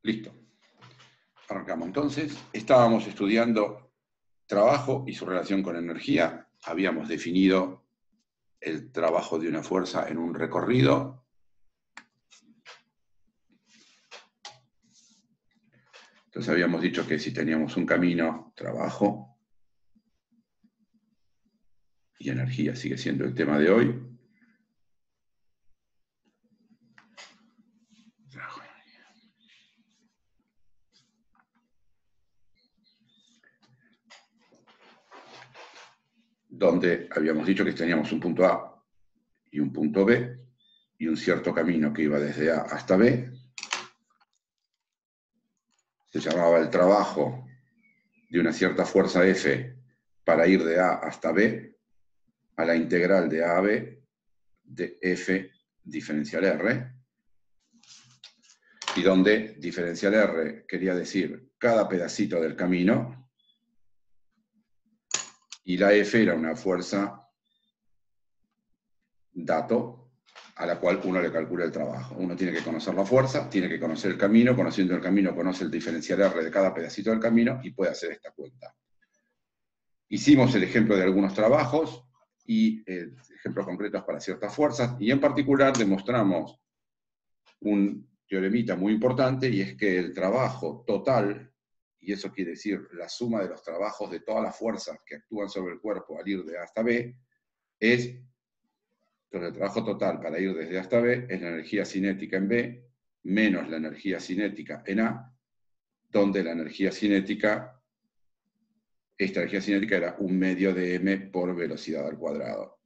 Listo. Arrancamos entonces. Estábamos estudiando trabajo y su relación con energía. Habíamos definido el trabajo de una fuerza en un recorrido. Entonces habíamos dicho que si teníamos un camino, trabajo y energía sigue siendo el tema de hoy. Donde habíamos dicho que teníamos un punto A y un punto B, y un cierto camino que iba desde A hasta B. Se llamaba el trabajo de una cierta fuerza F para ir de A hasta B, a la integral de A a B, de F diferencial R, y donde diferencial R quería decir cada pedacito del camino, y la F era una fuerza dato a la cual uno le calcula el trabajo. Uno tiene que conocer la fuerza, tiene que conocer el camino, conociendo el camino conoce el diferencial R de cada pedacito del camino y puede hacer esta cuenta. Hicimos el ejemplo de algunos trabajos y ejemplos concretos para ciertas fuerzas, y en particular demostramos un teoremita muy importante, y es que el trabajo total, y eso quiere decir la suma de los trabajos de todas las fuerzas que actúan sobre el cuerpo al ir de A hasta B, es... Entonces, el trabajo total para ir desde A hasta B es la energía cinética en B menos la energía cinética en A, donde la energía cinética, esta energía cinética era 1/2 de m por velocidad al cuadrado.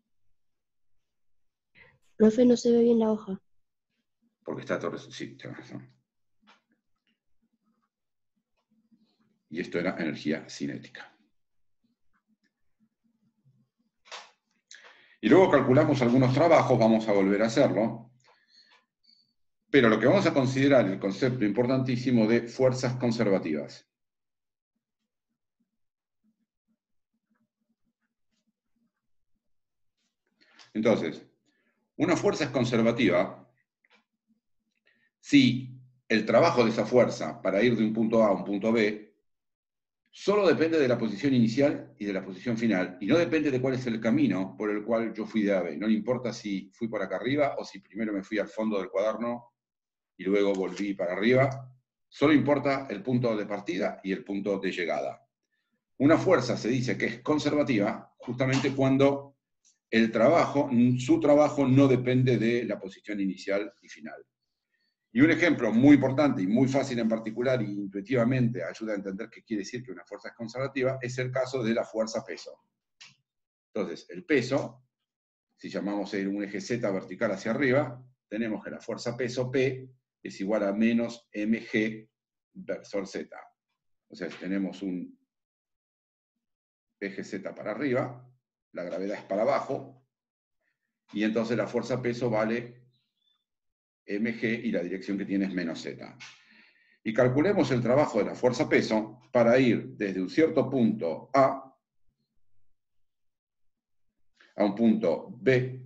Profe, no se ve bien la hoja. Porque está todo... Sí, tienes razón. Y esto era energía cinética. Y luego calculamos algunos trabajos, vamos a volver a hacerlo, pero lo que vamos a considerar el concepto importantísimo de fuerzas conservativas. Entonces, una fuerza es conservativa si el trabajo de esa fuerza para ir de un punto A a un punto B solo depende de la posición inicial y de la posición final, y no depende de cuál es el camino por el cual yo fui de A a B. No le importa si fui por acá arriba o si primero me fui al fondo del cuaderno y luego volví para arriba. Solo importa el punto de partida y el punto de llegada. Una fuerza se dice que es conservativa justamente cuando su trabajo no depende de la posición inicial y final. Y un ejemplo muy importante y muy fácil en particular, y intuitivamente ayuda a entender qué quiere decir que una fuerza es conservativa, es el caso de la fuerza-peso. Entonces, el peso, si llamamos un eje Z vertical hacia arriba, tenemos que la fuerza-peso P es igual a menos mg versor Z. O sea, tenemos un eje Z para arriba, la gravedad es para abajo, y entonces la fuerza-peso vale mg y la dirección que tiene es menos z. Y calculemos el trabajo de la fuerza-peso para ir desde un cierto punto A a un punto B,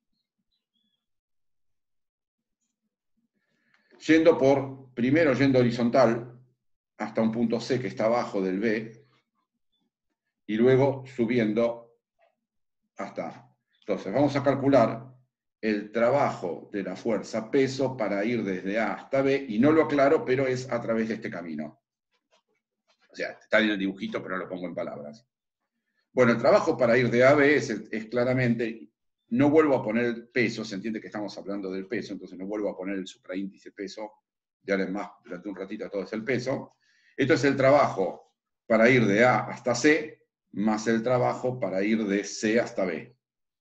primero yendo horizontal hasta un punto C que está abajo del B, y luego subiendo hasta A. Entonces vamos a calcular el trabajo de la fuerza peso para ir desde A hasta B, y no lo aclaro, pero es a través de este camino. O sea, está en el dibujito, pero no lo pongo en palabras. Bueno, el trabajo para ir de A a B es claramente, no vuelvo a poner el peso, se entiende que estamos hablando del peso, entonces no vuelvo a poner el supraíndice peso, de ahora en más, durante un ratito todo es el peso. Esto es el trabajo para ir de A hasta C, más el trabajo para ir de C hasta B.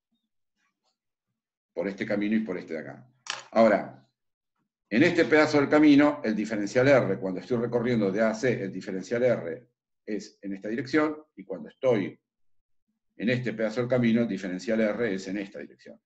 Por este camino y por este de acá. Ahora, en este pedazo del camino, el diferencial R, cuando estoy recorriendo de A a C, el diferencial R es en esta dirección, y cuando estoy en este pedazo del camino, el diferencial R es en esta dirección.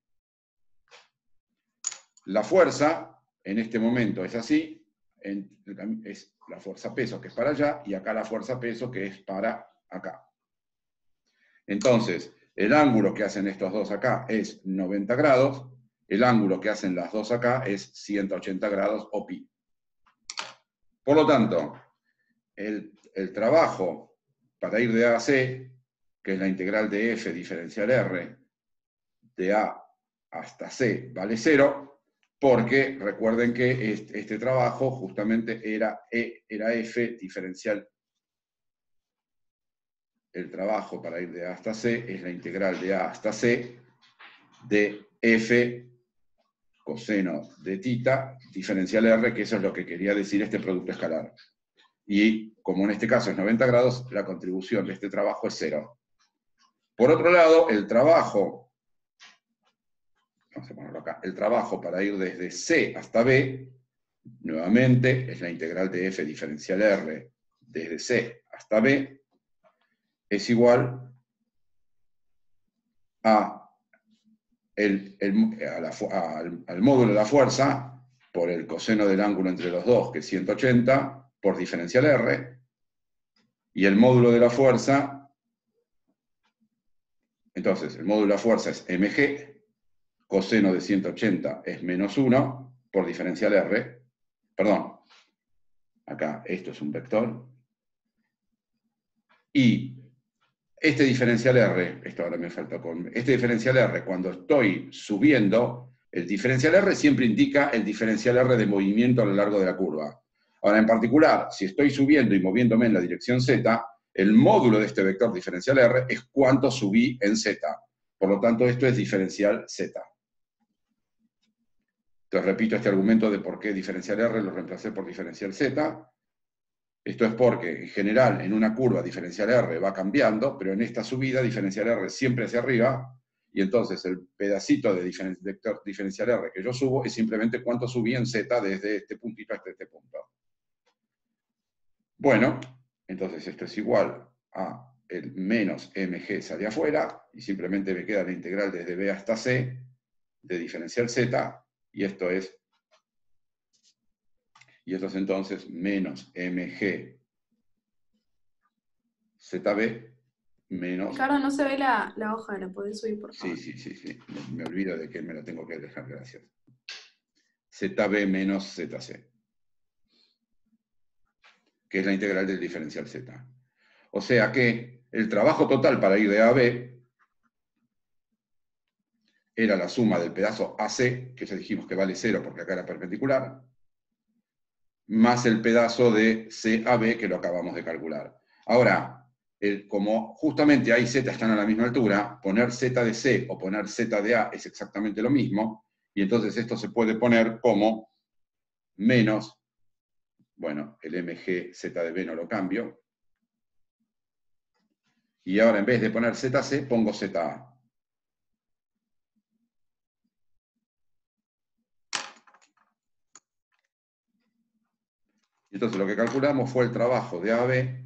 La fuerza, en este momento, es así, es la fuerza peso que es para allá, y acá la fuerza peso que es para acá. Entonces, el ángulo que hacen estos dos acá es 90 grados, el ángulo que hacen las dos acá es 180 grados o pi. Por lo tanto, el trabajo para ir de A a C, que es la integral de f diferencial r, de A hasta C vale 0, porque recuerden que este trabajo justamente era f diferencial. El trabajo para ir de A hasta C es la integral de A hasta C de f coseno de tita diferencial r, que eso es lo que quería decir este producto escalar. Y como en este caso es 90 grados, la contribución de este trabajo es 0. Por otro lado, el trabajo, vamos a ponerlo acá, el trabajo para ir desde C hasta B, nuevamente es la integral de f diferencial r desde C hasta B, es igual al módulo de la fuerza por el coseno del ángulo entre los dos, que es 180, por diferencial r, y el módulo de la fuerza, entonces, el módulo de la fuerza es mg, coseno de 180 es menos 1, por diferencial r, perdón, acá esto es un vector, y este diferencial r, esto ahora me falta este diferencial r, cuando estoy subiendo, el diferencial r siempre indica el diferencial r de movimiento a lo largo de la curva. Ahora, en particular, si estoy subiendo y moviéndome en la dirección z, el módulo de este vector diferencial r es cuánto subí en z. Por lo tanto, esto es diferencial z. Entonces, repito este argumento de por qué diferencial r lo reemplacé por diferencial z. Esto es porque, en general, en una curva diferencial r va cambiando, pero en esta subida diferencial r siempre hacia arriba, y entonces el pedacito de vector diferencial r que yo subo es simplemente cuánto subí en z desde este puntito hasta este punto. Bueno, entonces esto es igual a el menos mg sale afuera, y simplemente me queda la integral desde b hasta c de diferencial z, y esto es entonces menos mg zb menos... Ricardo, no se ve la hoja, ¿la podés subir, por favor? Sí. Me olvido de que me la tengo que dejar, gracias. ZB menos ZC, que es la integral del diferencial Z. O sea que el trabajo total para ir de A a B era la suma del pedazo AC, que ya dijimos que vale 0 porque acá era perpendicular, más el pedazo de CAB, que lo acabamos de calcular. Ahora, como justamente A y Z están a la misma altura, poner Z de C o poner Z de A es exactamente lo mismo, y entonces esto se puede poner como menos, bueno, el mg Z de B no lo cambio, y ahora en vez de poner ZC, pongo ZA. Entonces lo que calculamos fue el trabajo de A a B,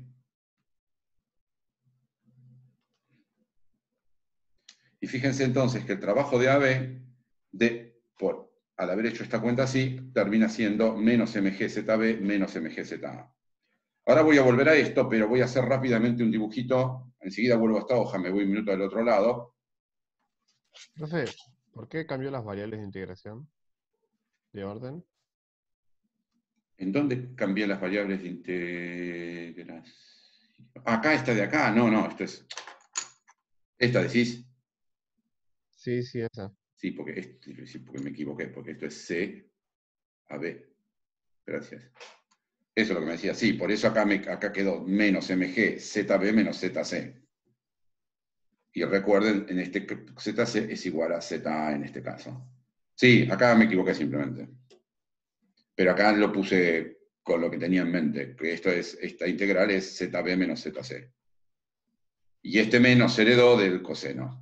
y fíjense entonces que el trabajo de A a B, al haber hecho esta cuenta así, termina siendo menos mgzb menos mgza. Ahora voy a volver a esto, pero voy a hacer rápidamente un dibujito, enseguida vuelvo a esta hoja, me voy un minuto del otro lado. Profe, ¿por qué cambió las variables de integración de orden? ¿En dónde cambié las variables de integración? Acá, esta de acá, no, esto es... ¿Esta decís? Sí, esa. Sí, porque me equivoqué, porque esto es C a B. Gracias. Eso es lo que me decía. Sí, por eso acá quedó menos mg zb menos zc. Y recuerden, en este zc es igual a za en este caso. Sí, acá me equivoqué simplemente. Pero acá lo puse con lo que tenía en mente, que esta integral es zb menos zc. Y este menos se heredó del coseno.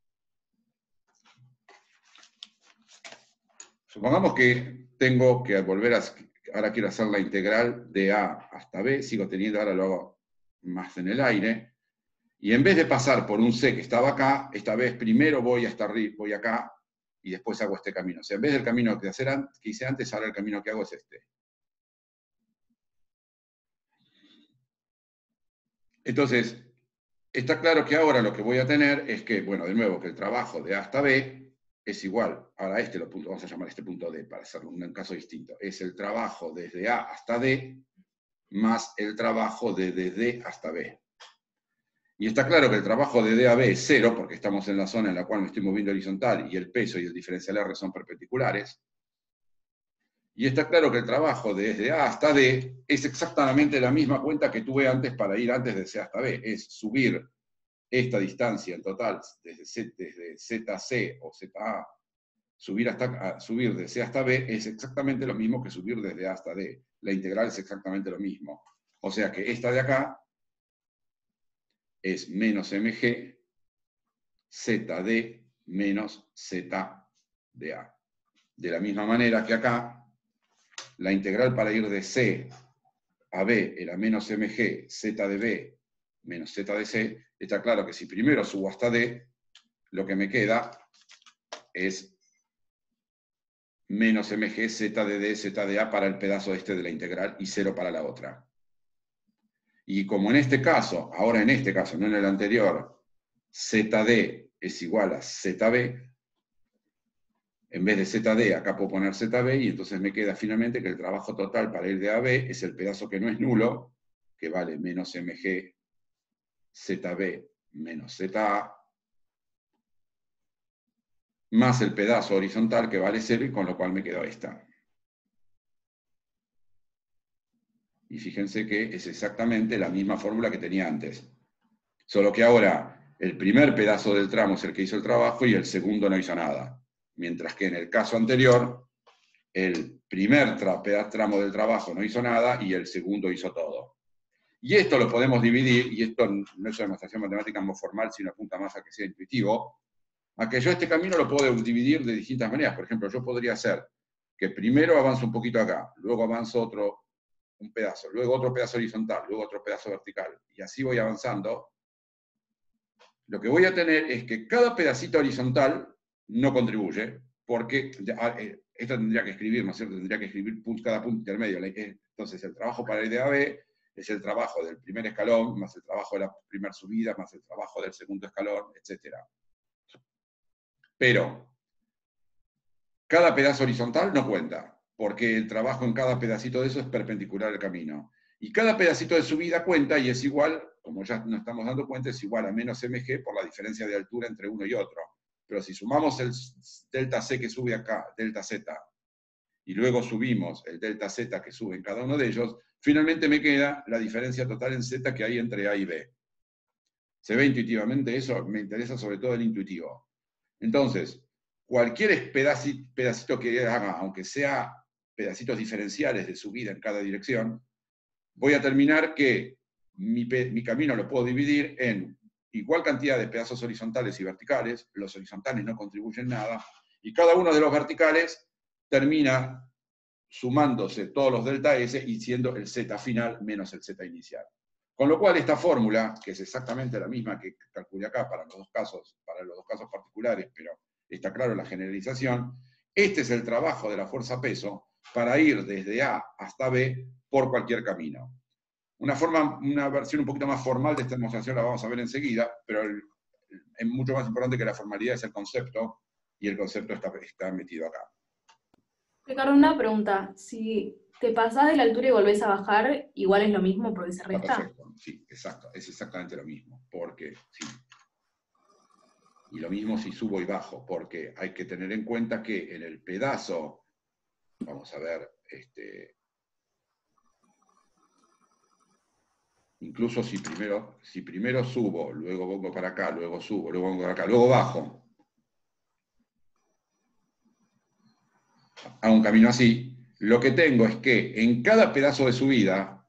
Supongamos que tengo que volver a... Ahora quiero hacer la integral de A hasta B, sigo teniendo, ahora lo hago más en el aire, y en vez de pasar por un C que estaba acá, esta vez primero voy hasta arriba, voy acá, y después hago este camino. O sea, en vez del camino que hice antes, ahora el camino que hago es este. Entonces, está claro que ahora lo que voy a tener es que, bueno, de nuevo, que el trabajo de A hasta B es igual, ahora vamos a llamar este punto D para hacerlo un caso distinto, es el trabajo desde A hasta D más el trabajo desde D hasta B. Y está claro que el trabajo de D a B es 0, porque estamos en la zona en la cual me estoy moviendo horizontal y el peso y el diferencial R son perpendiculares. Y está claro que el trabajo desde A hasta D es exactamente la misma cuenta que tuve antes para ir antes de C hasta B. Es subir esta distancia en total desde ZC o ZA, subir de C hasta B es exactamente lo mismo que subir desde A hasta D. La integral es exactamente lo mismo. O sea que esta de acá es menos mg ZD menos ZDA. De la misma manera que acá, la integral para ir de C a B era menos mg z de B menos z de C. Está claro que si primero subo hasta D, lo que me queda es menos mg z de D z de A para el pedazo este de la integral y 0 para la otra. Y como en este caso, ahora en este caso, no en el anterior, ZD es igual a ZB, en vez de ZD, acá puedo poner ZB, y entonces me queda finalmente que el trabajo total para ir de A a B es el pedazo que no es nulo, que vale menos mg ZB menos ZA, más el pedazo horizontal que vale 0, y con lo cual me quedó esta. Y fíjense que es exactamente la misma fórmula que tenía antes. Solo que ahora el primer pedazo del tramo es el que hizo el trabajo y el segundo no hizo nada. Mientras que en el caso anterior, el primer tramo del trabajo no hizo nada y el segundo hizo todo. Y esto lo podemos dividir, y esto no es una demostración matemática muy formal, sino apunta más a que sea intuitivo, a que yo este camino lo puedo dividir de distintas maneras. Por ejemplo, yo podría hacer que primero avanzo un poquito acá, luego avanzo un pedazo, luego otro pedazo horizontal, luego otro pedazo vertical, y así voy avanzando. Lo que voy a tener es que cada pedacito horizontal no contribuye, porque esto tendría que escribir, ¿no es cierto? Tendría que escribir cada punto intermedio. Entonces, el trabajo para ir de A a B es el trabajo del primer escalón, más el trabajo de la primera subida, más el trabajo del segundo escalón, etc. Pero cada pedazo horizontal no cuenta, porque el trabajo en cada pedacito de eso es perpendicular al camino. Y cada pedacito de subida cuenta y es igual, como ya nos estamos dando cuenta, es igual a menos mg por la diferencia de altura entre uno y otro. Pero si sumamos el delta C que sube acá, delta Z, y luego subimos el delta Z que sube en cada uno de ellos, finalmente me queda la diferencia total en Z que hay entre A y B. ¿Se ve intuitivamente eso? Me interesa sobre todo el intuitivo. Entonces, cualquier pedacito que haga, aunque sea pedacitos diferenciales de subida en cada dirección, voy a terminar que mi camino lo puedo dividir en igual cantidad de pedazos horizontales y verticales. Los horizontales no contribuyen nada, y cada uno de los verticales termina sumándose todos los delta S y siendo el Z final menos el Z inicial. Con lo cual esta fórmula, que es exactamente la misma que calculé acá para los dos casos particulares, pero está claro la generalización, este es el trabajo de la fuerza-peso para ir desde A hasta B por cualquier camino. Una versión un poquito más formal de esta demostración la vamos a ver enseguida, pero es mucho más importante que la formalidad es el concepto, y el concepto está metido acá. Ricardo, una pregunta. Si te pasás de la altura y volvés a bajar, igual es lo mismo porque se resta. Perfecto, sí, exacto, es exactamente lo mismo, porque sí. Y lo mismo si subo y bajo, porque hay que tener en cuenta que en el pedazo, vamos a ver, incluso si primero subo, luego pongo para acá, luego subo, luego pongo para acá, luego bajo, a un camino así, lo que tengo es que en cada pedazo de subida,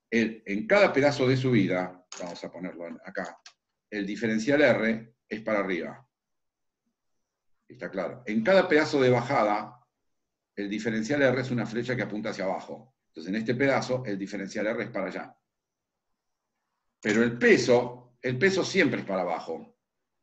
vamos a ponerlo acá, el diferencial R es para arriba. ¿Está claro? En cada pedazo de bajada, el diferencial R es una flecha que apunta hacia abajo. Entonces, en este pedazo, el diferencial R es para allá. Pero el peso siempre es para abajo.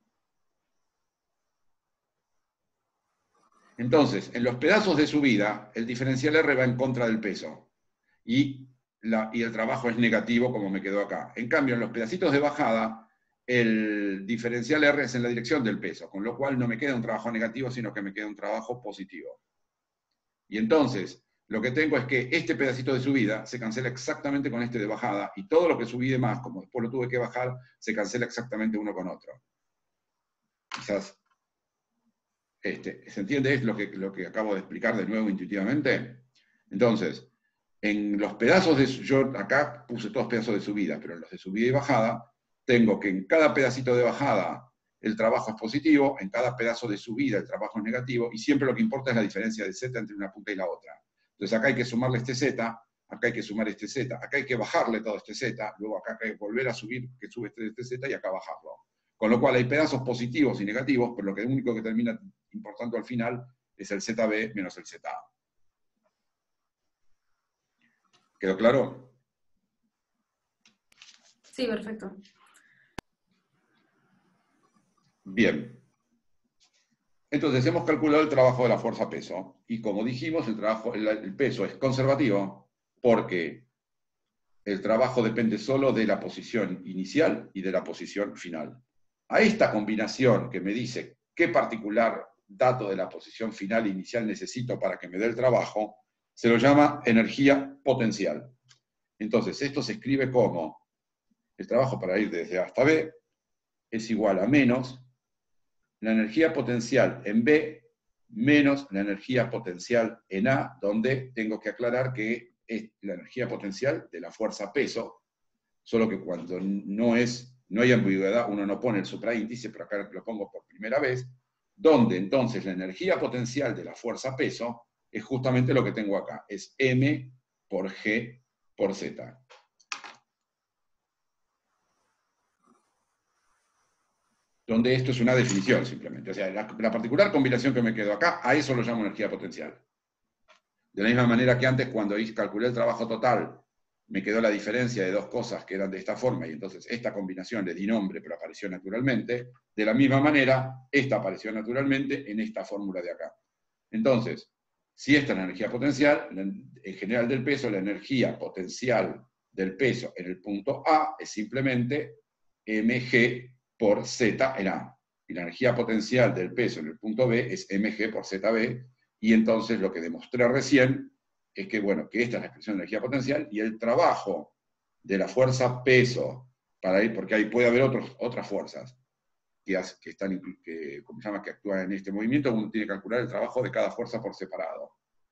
Entonces, en los pedazos de subida, el diferencial R va en contra del peso. Y el trabajo es negativo, como me quedó acá. En cambio, en los pedacitos de bajada, el diferencial R es en la dirección del peso, con lo cual no me queda un trabajo negativo, sino que me queda un trabajo positivo. Y entonces, lo que tengo es que este pedacito de subida se cancela exactamente con este de bajada, y todo lo que subí de más, como después lo tuve que bajar, se cancela exactamente uno con otro. Quizás, ¿se entiende? Es lo que acabo de explicar de nuevo intuitivamente. Entonces, en los pedazos yo acá puse todos pedazos de subida, pero en los de subida y bajada, tengo que en cada pedacito de bajada el trabajo es positivo, en cada pedazo de subida el trabajo es negativo, y siempre lo que importa es la diferencia de z entre una punta y la otra. Entonces acá hay que sumarle este z, acá hay que sumar este z, acá hay que bajarle todo este z, luego acá hay que volver a subir, que sube este z, y acá bajarlo. Con lo cual hay pedazos positivos y negativos, pero lo único que termina importando al final es el ZB menos el ZA. ¿Quedó claro? Sí, perfecto. Bien. Entonces hemos calculado el trabajo de la fuerza-peso. Y como dijimos, el peso es conservativo porque el trabajo depende solo de la posición inicial y de la posición final. A esta combinación que me dice qué particular dato de la posición final inicial necesito para que me dé el trabajo, se lo llama energía potencial. Entonces, esto se escribe como el trabajo para ir desde A hasta B es igual a menos la energía potencial en B menos la energía potencial en A, donde tengo que aclarar que es la energía potencial de la fuerza peso, solo que cuando no hay ambigüedad, uno no pone el supraíndice, pero acá lo pongo por primera vez, donde entonces la energía potencial de la fuerza peso es justamente lo que tengo acá, es M por G por Z. Donde esto es una definición simplemente. O sea, la particular combinación que me quedó acá, a eso lo llamo energía potencial. De la misma manera que antes, cuando calculé el trabajo total, me quedó la diferencia de dos cosas que eran de esta forma, y entonces esta combinación le di nombre, pero apareció naturalmente. De la misma manera, esta apareció naturalmente en esta fórmula de acá. Entonces, si esta es la energía potencial, en general del peso, la energía potencial del peso en el punto A es simplemente mg por z en A. Y la energía potencial del peso en el punto B es mg por zb, y entonces lo que demostré recién es que, bueno, que esta es la expresión de energía potencial, y el trabajo de la fuerza peso, porque ahí puede haber otras fuerzas que actúan en este movimiento, uno tiene que calcular el trabajo de cada fuerza por separado.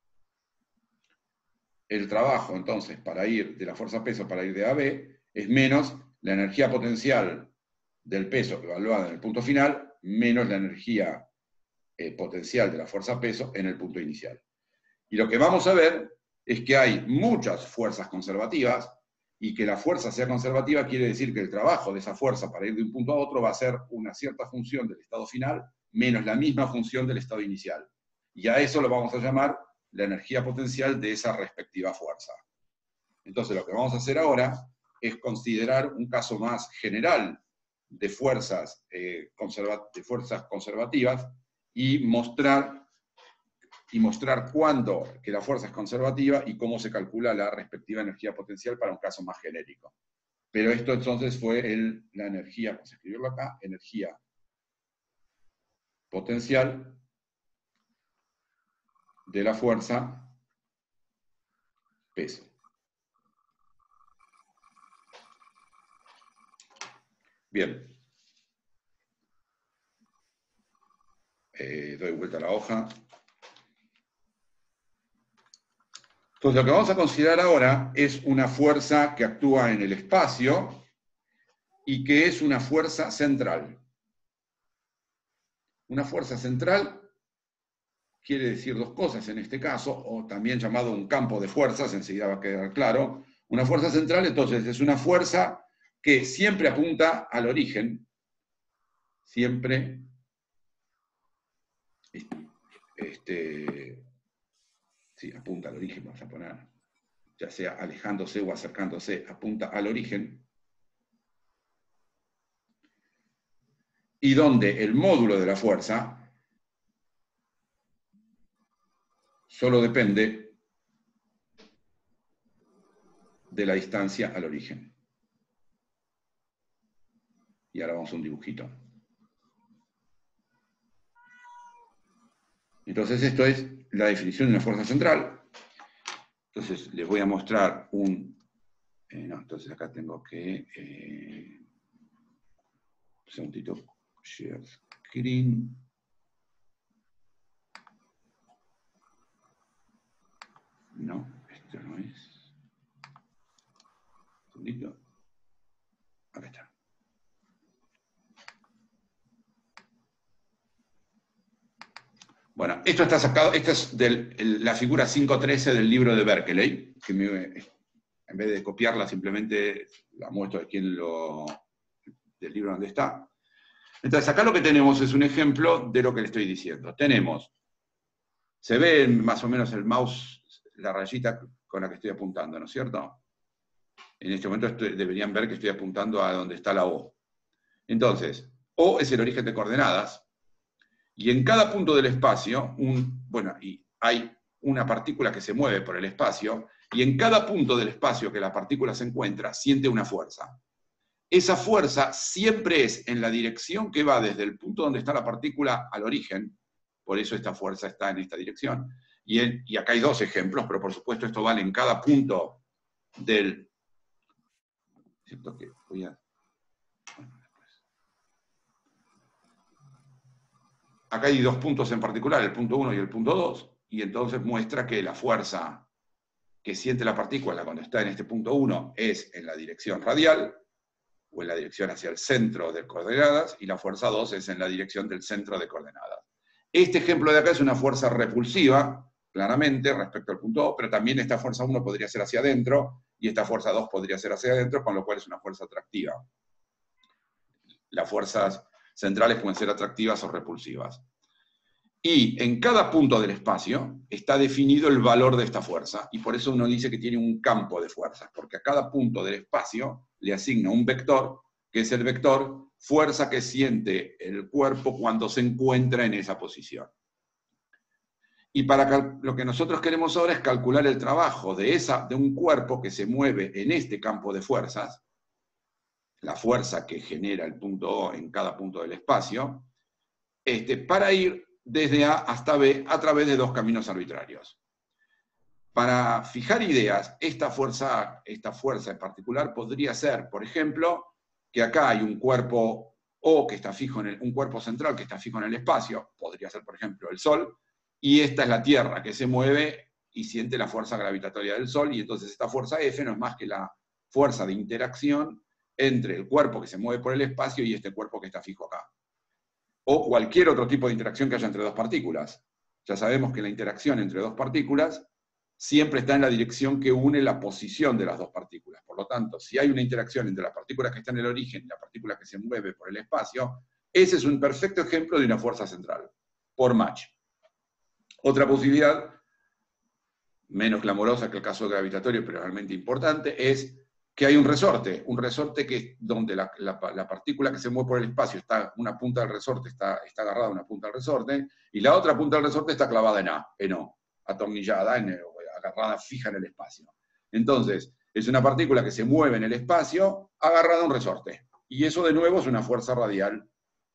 El trabajo, entonces, para ir de la fuerza peso para ir de A a B, es menos la energía potencial del peso evaluada en el punto final, menos la energía potencial de la fuerza peso en el punto inicial. Y lo que vamos a ver es que hay muchas fuerzas conservativas, y que la fuerza sea conservativa quiere decir que el trabajo de esa fuerza para ir de un punto a otro va a ser una cierta función del estado final menos la misma función del estado inicial. Y a eso lo vamos a llamar la energía potencial de esa respectiva fuerza. Entonces lo que vamos a hacer ahora es considerar un caso más general de fuerzas conservativas y mostrar cuándo que la fuerza es conservativa y cómo se calcula la respectiva energía potencial para un caso más genérico. Pero esto entonces fue la energía, vamos a escribirlo acá, energía potencial de la fuerza peso. Bien. Doy vuelta a la hoja. Entonces lo que vamos a considerar ahora es una fuerza que actúa en el espacio y que es una fuerza central. Una fuerza central quiere decir dos cosas en este caso, o también llamado un campo de fuerzas, enseguida va a quedar claro. Una fuerza central, entonces, es una fuerza que siempre apunta al origen, siempre apunta al origen, vamos a poner, ya sea alejándose o acercándose, apunta al origen, y donde el módulo de la fuerza solo depende de la distancia al origen. Y ahora vamos a un dibujito. Entonces esto es la definición de una fuerza central. Entonces, les voy a mostrar un... no, entonces acá tengo que... un segundito. Share screen. No, esto no es. Un segundito. Acá está. Bueno, esto está sacado, esta es la figura 513 del libro de Berkeley, que en vez de copiarla simplemente la muestro aquí del libro donde está. Entonces acá lo que tenemos es un ejemplo de lo que le estoy diciendo. Tenemos, se ve más o menos el mouse, la rayita con la que estoy apuntando, ¿no es cierto? En este momento deberían ver que estoy apuntando a donde está la O. Entonces, O es el origen de coordenadas, y en cada punto del espacio, y hay una partícula que se mueve por el espacio, y en cada punto del espacio que la partícula se encuentra, siente una fuerza. Esa fuerza siempre es en la dirección que va desde el punto donde está la partícula al origen, por eso esta fuerza está en esta dirección. Y acá hay dos ejemplos, pero por supuesto esto vale en cada punto del... Siento que voy a... Acá hay dos puntos en particular, el punto 1 y el punto 2, y entonces muestra que la fuerza que siente la partícula cuando está en este punto 1 es en la dirección radial, o en la dirección hacia el centro de coordenadas, y la fuerza 2 es en la dirección del centro de coordenadas. Este ejemplo de acá es una fuerza repulsiva, claramente, respecto al punto 2, pero también esta fuerza 1 podría ser hacia adentro, y esta fuerza 2 podría ser hacia adentro, con lo cual es una fuerza atractiva. Las fuerzas centrales pueden ser atractivas o repulsivas. Y en cada punto del espacio está definido el valor de esta fuerza, y por eso uno dice que tiene un campo de fuerzas, porque a cada punto del espacio le asigna un vector, que es el vector fuerza que siente el cuerpo cuando se encuentra en esa posición. Y lo que nosotros queremos ahora es calcular el trabajo de un cuerpo que se mueve en este campo de fuerzas, la fuerza que genera el punto O en cada punto del espacio, para ir desde A hasta B a través de dos caminos arbitrarios. Para fijar ideas, esta fuerza en particular podría ser, por ejemplo, que acá hay un cuerpo O que está fijo un cuerpo central que está fijo en el espacio, podría ser, por ejemplo, el Sol, y esta es la Tierra que se mueve y siente la fuerza gravitatoria del Sol, y entonces esta fuerza F no es más que la fuerza de interacción entre el cuerpo que se mueve por el espacio y este cuerpo que está fijo acá. O cualquier otro tipo de interacción que haya entre dos partículas. Ya sabemos que la interacción entre dos partículas siempre está en la dirección que une la posición de las dos partículas. Por lo tanto, si hay una interacción entre la partícula que está en el origen y la partícula que se mueve por el espacio, ese es un perfecto ejemplo de una fuerza central, por Mach. Otra posibilidad, menos clamorosa que el caso gravitatorio, pero realmente importante, es que hay un resorte que donde la partícula que se mueve por el espacio, una punta del resorte está agarrada a una punta del resorte, y la otra punta del resorte está clavada en O, atornillada, agarrada fija en el espacio. Entonces, es una partícula que se mueve en el espacio agarrada a un resorte. Y eso de nuevo es una fuerza radial,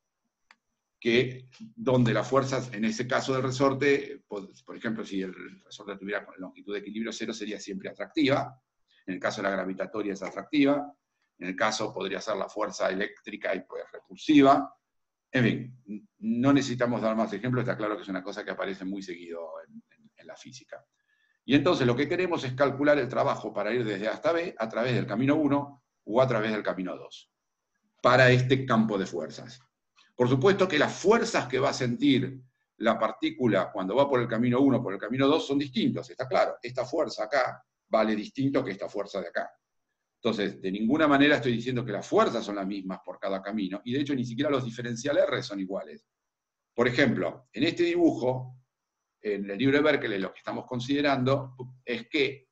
donde las fuerzas, en ese caso del resorte, por ejemplo, si el resorte tuviera longitud de equilibrio 0, sería siempre atractiva. En el caso de la gravitatoria es atractiva, en el caso podría ser la fuerza eléctrica y pues repulsiva. En fin, no necesitamos dar más ejemplos, está claro que es una cosa que aparece muy seguido en la física. Y entonces lo que queremos es calcular el trabajo para ir desde A hasta B a través del camino 1 o a través del camino 2, para este campo de fuerzas. Por supuesto que las fuerzas que va a sentir la partícula cuando va por el camino 1 o por el camino 2 son distintos, está claro. Esta fuerza acá vale distinto que esta fuerza de acá. Entonces, de ninguna manera estoy diciendo que las fuerzas son las mismas por cada camino, y de hecho ni siquiera los diferencial R son iguales. Por ejemplo, en este dibujo, en el libro de Berkeley, lo que estamos considerando es que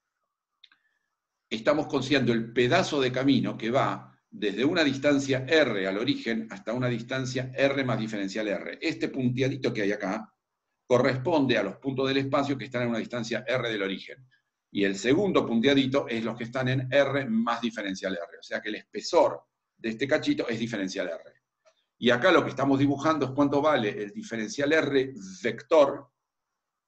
estamos considerando el pedazo de camino que va desde una distancia R al origen hasta una distancia R más diferencial R. Este punteadito que hay acá corresponde a los puntos del espacio que están en una distancia R del origen. Y el segundo punteadito es los que están en R más diferencial R. O sea que el espesor de este cachito es diferencial R. Y acá lo que estamos dibujando es cuánto vale el diferencial R vector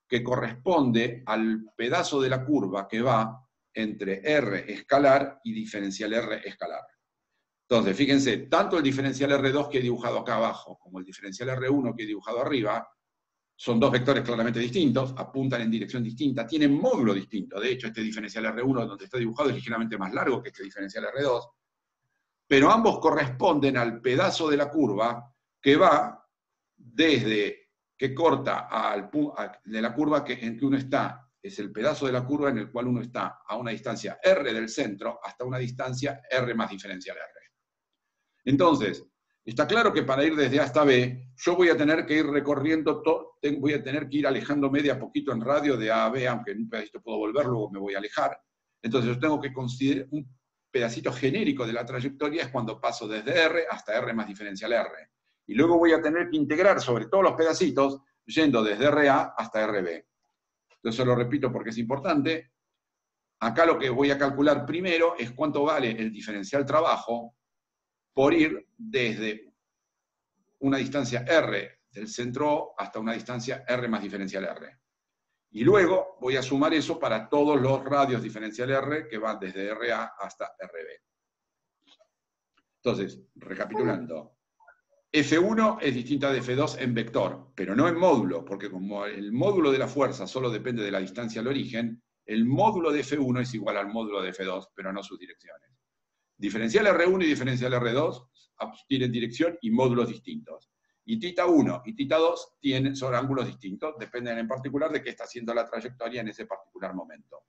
que corresponde al pedazo de la curva que va entre R escalar y diferencial R escalar. Entonces, fíjense, tanto el diferencial R2 que he dibujado acá abajo, como el diferencial R1 que he dibujado arriba, son dos vectores claramente distintos, apuntan en dirección distinta, tienen módulo distinto. De hecho, este diferencial R1 donde está dibujado es ligeramente más largo que este diferencial R2, pero ambos corresponden al pedazo de la curva que va desde que corta de la curva en que uno está, es el pedazo de la curva en el cual uno está a una distancia R del centro hasta una distancia R más diferencial R. Entonces, está claro que para ir desde A hasta B, yo voy a tener que ir recorriendo, voy a tener que ir alejándome de a poquito en radio de A a B, aunque en un pedacito puedo volver, luego me voy a alejar. Entonces yo tengo que considerar un pedacito genérico de la trayectoria es cuando paso desde R hasta R más diferencial R. Y luego voy a tener que integrar sobre todos los pedacitos, yendo desde RA hasta RB. Entonces lo repito porque es importante. Acá lo que voy a calcular primero es cuánto vale el diferencial trabajo por ir desde una distancia R del centro O hasta una distancia R más diferencial R. Y luego voy a sumar eso para todos los radios diferencial R que van desde RA hasta RB. Entonces, recapitulando, F1 es distinta de F2 en vector, pero no en módulo, porque como el módulo de la fuerza solo depende de la distancia al origen, el módulo de F1 es igual al módulo de F2, pero no sus direcciones. Diferencial R1 y diferencial R2 tienen dirección y módulos distintos. Y θ 1 y θ 2 son ángulos distintos, dependen en particular de qué está haciendo la trayectoria en ese particular momento.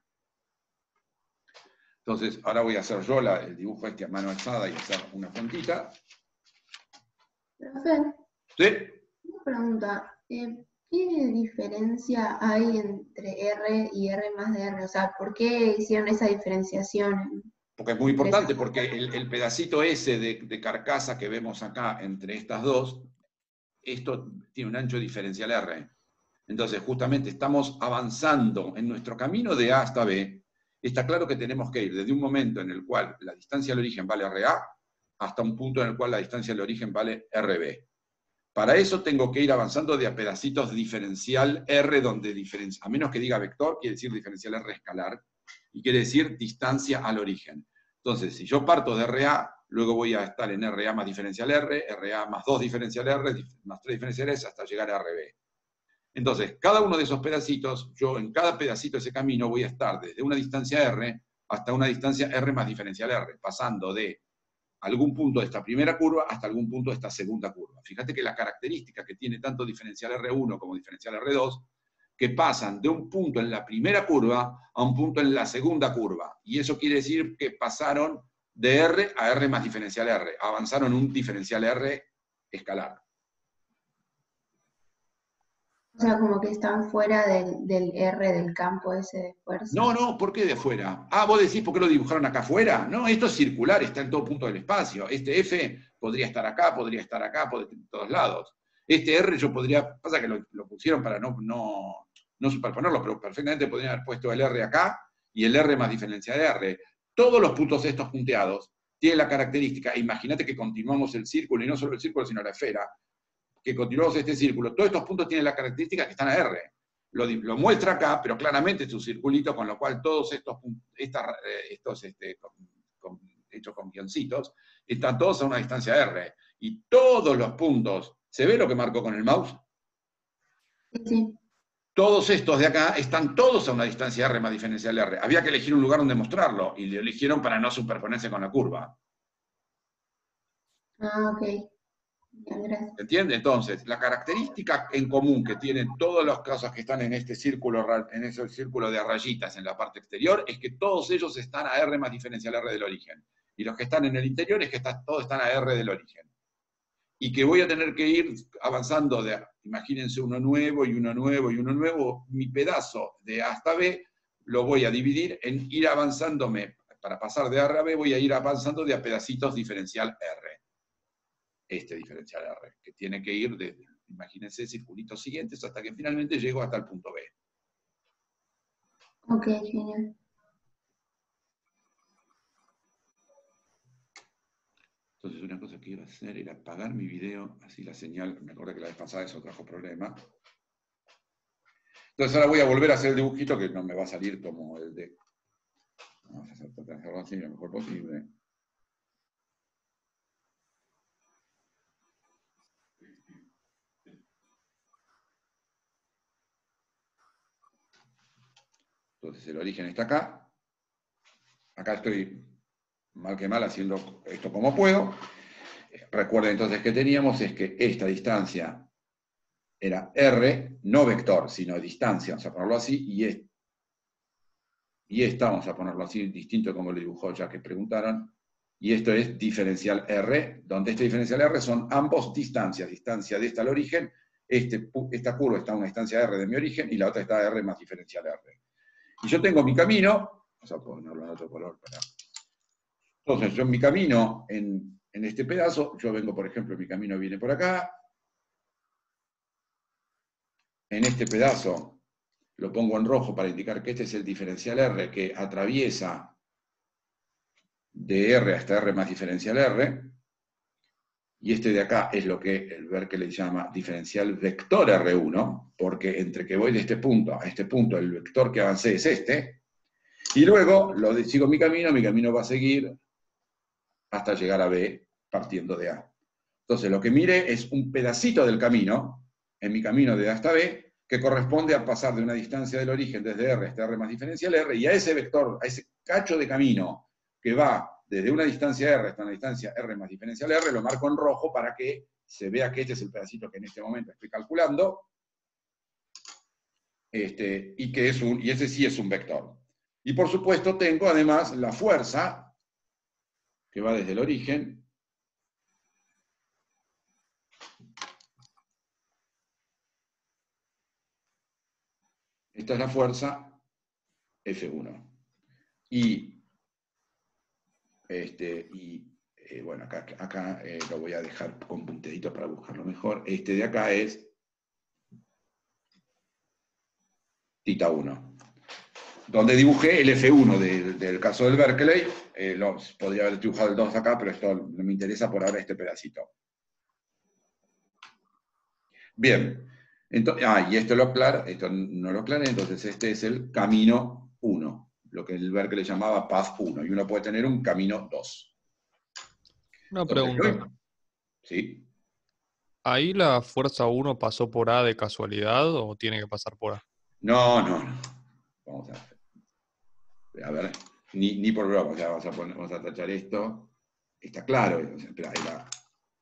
Entonces, ahora voy a hacer yo el dibujo este a mano alzada y hacer una puntita. Profe, ¿Sí? una pregunta. ¿Qué diferencia hay entre R y R más de R? O sea, ¿por qué hicieron esa diferenciación? Porque es muy importante, porque el pedacito ese de carcasa que vemos acá entre estas dos, esto tiene un ancho diferencial R. Entonces, justamente estamos avanzando en nuestro camino de A hasta B. Está claro que tenemos que ir desde un momento en el cual la distancia al origen vale RA, hasta un punto en el cual la distancia al origen vale RB. Para eso tengo que ir avanzando de a pedacitos diferencial R, donde a menos que diga vector, quiere decir diferencial R escalar, y quiere decir distancia al origen. Entonces, si yo parto de RA, luego voy a estar en RA más diferencial R, RA más 2 diferencial R, más 3 diferencial S, hasta llegar a RB. Entonces, cada uno de esos pedacitos, yo en cada pedacito de ese camino voy a estar desde una distancia R hasta una distancia R más diferencial R, pasando de algún punto de esta primera curva hasta algún punto de esta segunda curva. Fíjate que la característica que tiene tanto diferencial R1 como diferencial R2, que pasan de un punto en la primera curva a un punto en la segunda curva. Y eso quiere decir que pasaron de R a R más diferencial R, avanzaron un diferencial R escalar. O sea, como que están fuera del R del campo ese de fuerza. No, ¿por qué de afuera? Ah, vos decís, ¿por qué lo dibujaron acá afuera? No, esto es circular, está en todo punto del espacio. Este F podría estar acá, podría estar en todos lados. Este R yo podría, pasa que lo pusieron para no superponerlo, pero perfectamente podrían haber puesto el R acá y el R más diferencial R. Todos los puntos estos punteados tienen la característica, imagínate que continuamos el círculo, y no solo el círculo, sino la esfera, que continuamos este círculo. Todos estos puntos tienen la característica que están a R. Lo muestra acá, pero claramente es un circulito, con lo cual todos estos hechos con guioncitos, están todos a una distancia R. Y todos los puntos, ¿se ve lo que marcó con el mouse? Sí. Todos estos de acá están todos a una distancia R más diferencial R. Había que elegir un lugar donde mostrarlo, y lo eligieron para no superponerse con la curva. Ah, ok. Bien, gracias. ¿Se entiende? Entonces, la característica en común que tienen todas las cosas que están en este círculo, en ese círculo de rayitas en la parte exterior, es que todos ellos están a R más diferencial R del origen. Y los que están en el interior es que todos están a R del origen. Y que voy a tener que ir avanzando imagínense uno nuevo y uno nuevo y uno nuevo, mi pedazo de A hasta B lo voy a dividir en ir avanzándome, para pasar de R a B voy a ir avanzando de a pedacitos diferencial R. Este diferencial R, que tiene que ir de, imagínense, circulitos siguientes hasta que finalmente llego hasta el punto B. Ok, genial. Entonces una cosa que iba a hacer era apagar mi video, así la señal, me acuerdo que la vez pasada eso trajo problema. Entonces ahora voy a volver a hacer el dibujito que no me va a salir como el de... Vamos a tratar de hacerlo así lo mejor posible. Entonces el origen está acá. Acá estoy mal que mal haciendo esto como puedo. Recuerden entonces que teníamos es que esta distancia era R, no vector, sino distancia, vamos a ponerlo así, y esta, vamos a ponerlo así, distinto como lo dibujó ya que preguntaron, y esto es diferencial R, donde este diferencial R son ambos distancias, distancia de esta al origen, esta curva está a una distancia R de mi origen, y la otra está R más diferencial R. Y yo tengo mi camino, vamos a ponerlo en otro color para... Entonces, yo en mi camino, en este pedazo, yo vengo, por ejemplo, mi camino viene por acá, en este pedazo lo pongo en rojo para indicar que este es el diferencial R que atraviesa de R hasta R más diferencial R, y este de acá es lo que el Berkeley llama diferencial vector R1, porque entre que voy de este punto a este punto, el vector que avancé es este, y luego sigo mi camino va a seguir hasta llegar a B partiendo de A. Entonces lo que mire es un pedacito del camino, en mi camino de A hasta B, que corresponde a pasar de una distancia del origen desde R hasta R más diferencial R, y a ese vector, a ese cacho de camino que va desde una distancia R hasta una distancia R más diferencial R, lo marco en rojo para que se vea que este es el pedacito que en este momento estoy calculando, y ese sí es un vector. Y por supuesto tengo además la fuerza que va desde el origen. Esta es la fuerza F1. Bueno, acá lo voy a dejar con punteadito para buscarlo mejor. Este de acá es θ1. Donde dibujé el F1 del caso del Berkeley, podría haber dibujado el 2 acá, pero esto no me interesa por ahora este pedacito. Bien. Entonces, y esto no lo aclaré, entonces este es el camino 1, lo que el Berkeley llamaba path 1, y uno puede tener un camino 2. Una Entonces, pregunta. ¿sí? ¿Ahí la fuerza 1 pasó por A de casualidad o tiene que pasar por A? No. Vamos a ver, ni por broma, o sea, vamos a tachar esto. Está claro, espera, ahí va.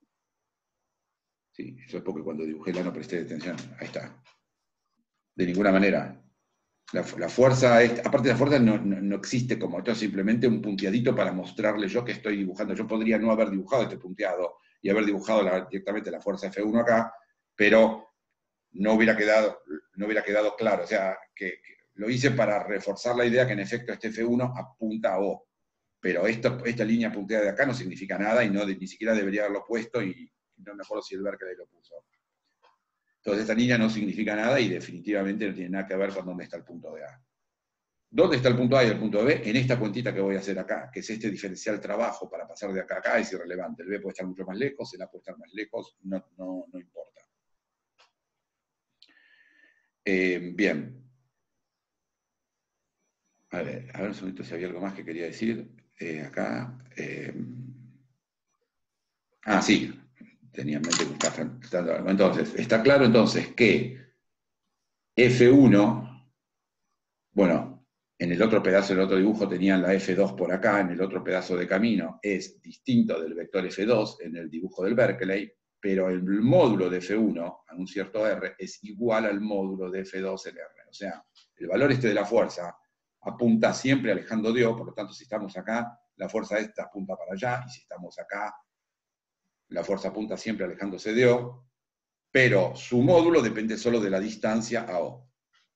Sí, eso es porque cuando dibujé la no presté atención. Ahí está. De ninguna manera. La fuerza, aparte de la fuerza, no existe como esto, es simplemente un punteadito para mostrarle yo que estoy dibujando. Yo podría no haber dibujado este punteado y haber dibujado directamente la fuerza F1 acá, pero no hubiera quedado claro. O sea, que lo hice para reforzar la idea que en efecto este F1 apunta a O. Pero esta línea punteada de acá no significa nada y ni siquiera debería haberlo puesto, y no me acuerdo si el Berkeley lo puso. Entonces esta línea no significa nada y definitivamente no tiene nada que ver con dónde está el punto de A. ¿Dónde está el punto A y el punto B? En esta cuentita que voy a hacer acá, que es este diferencial trabajo para pasar de acá a acá, es irrelevante. El B puede estar mucho más lejos, el A puede estar más lejos, no importa. Bien. A ver un segundito si había algo más que quería decir. Acá. Sí. Tenía en mente que está faltando algo. Entonces, está claro entonces que F1, bueno, en el otro pedazo del otro dibujo tenían la F2 por acá, en el otro pedazo de camino es distinto del vector F2 en el dibujo del Berkeley, pero el módulo de F1 a un cierto R es igual al módulo de F2 en R. O sea, el valor de la fuerza apunta siempre alejando de O, por lo tanto, si estamos acá, la fuerza esta apunta para allá, y si estamos acá, la fuerza apunta siempre alejándose de O, pero su módulo depende solo de la distancia a O.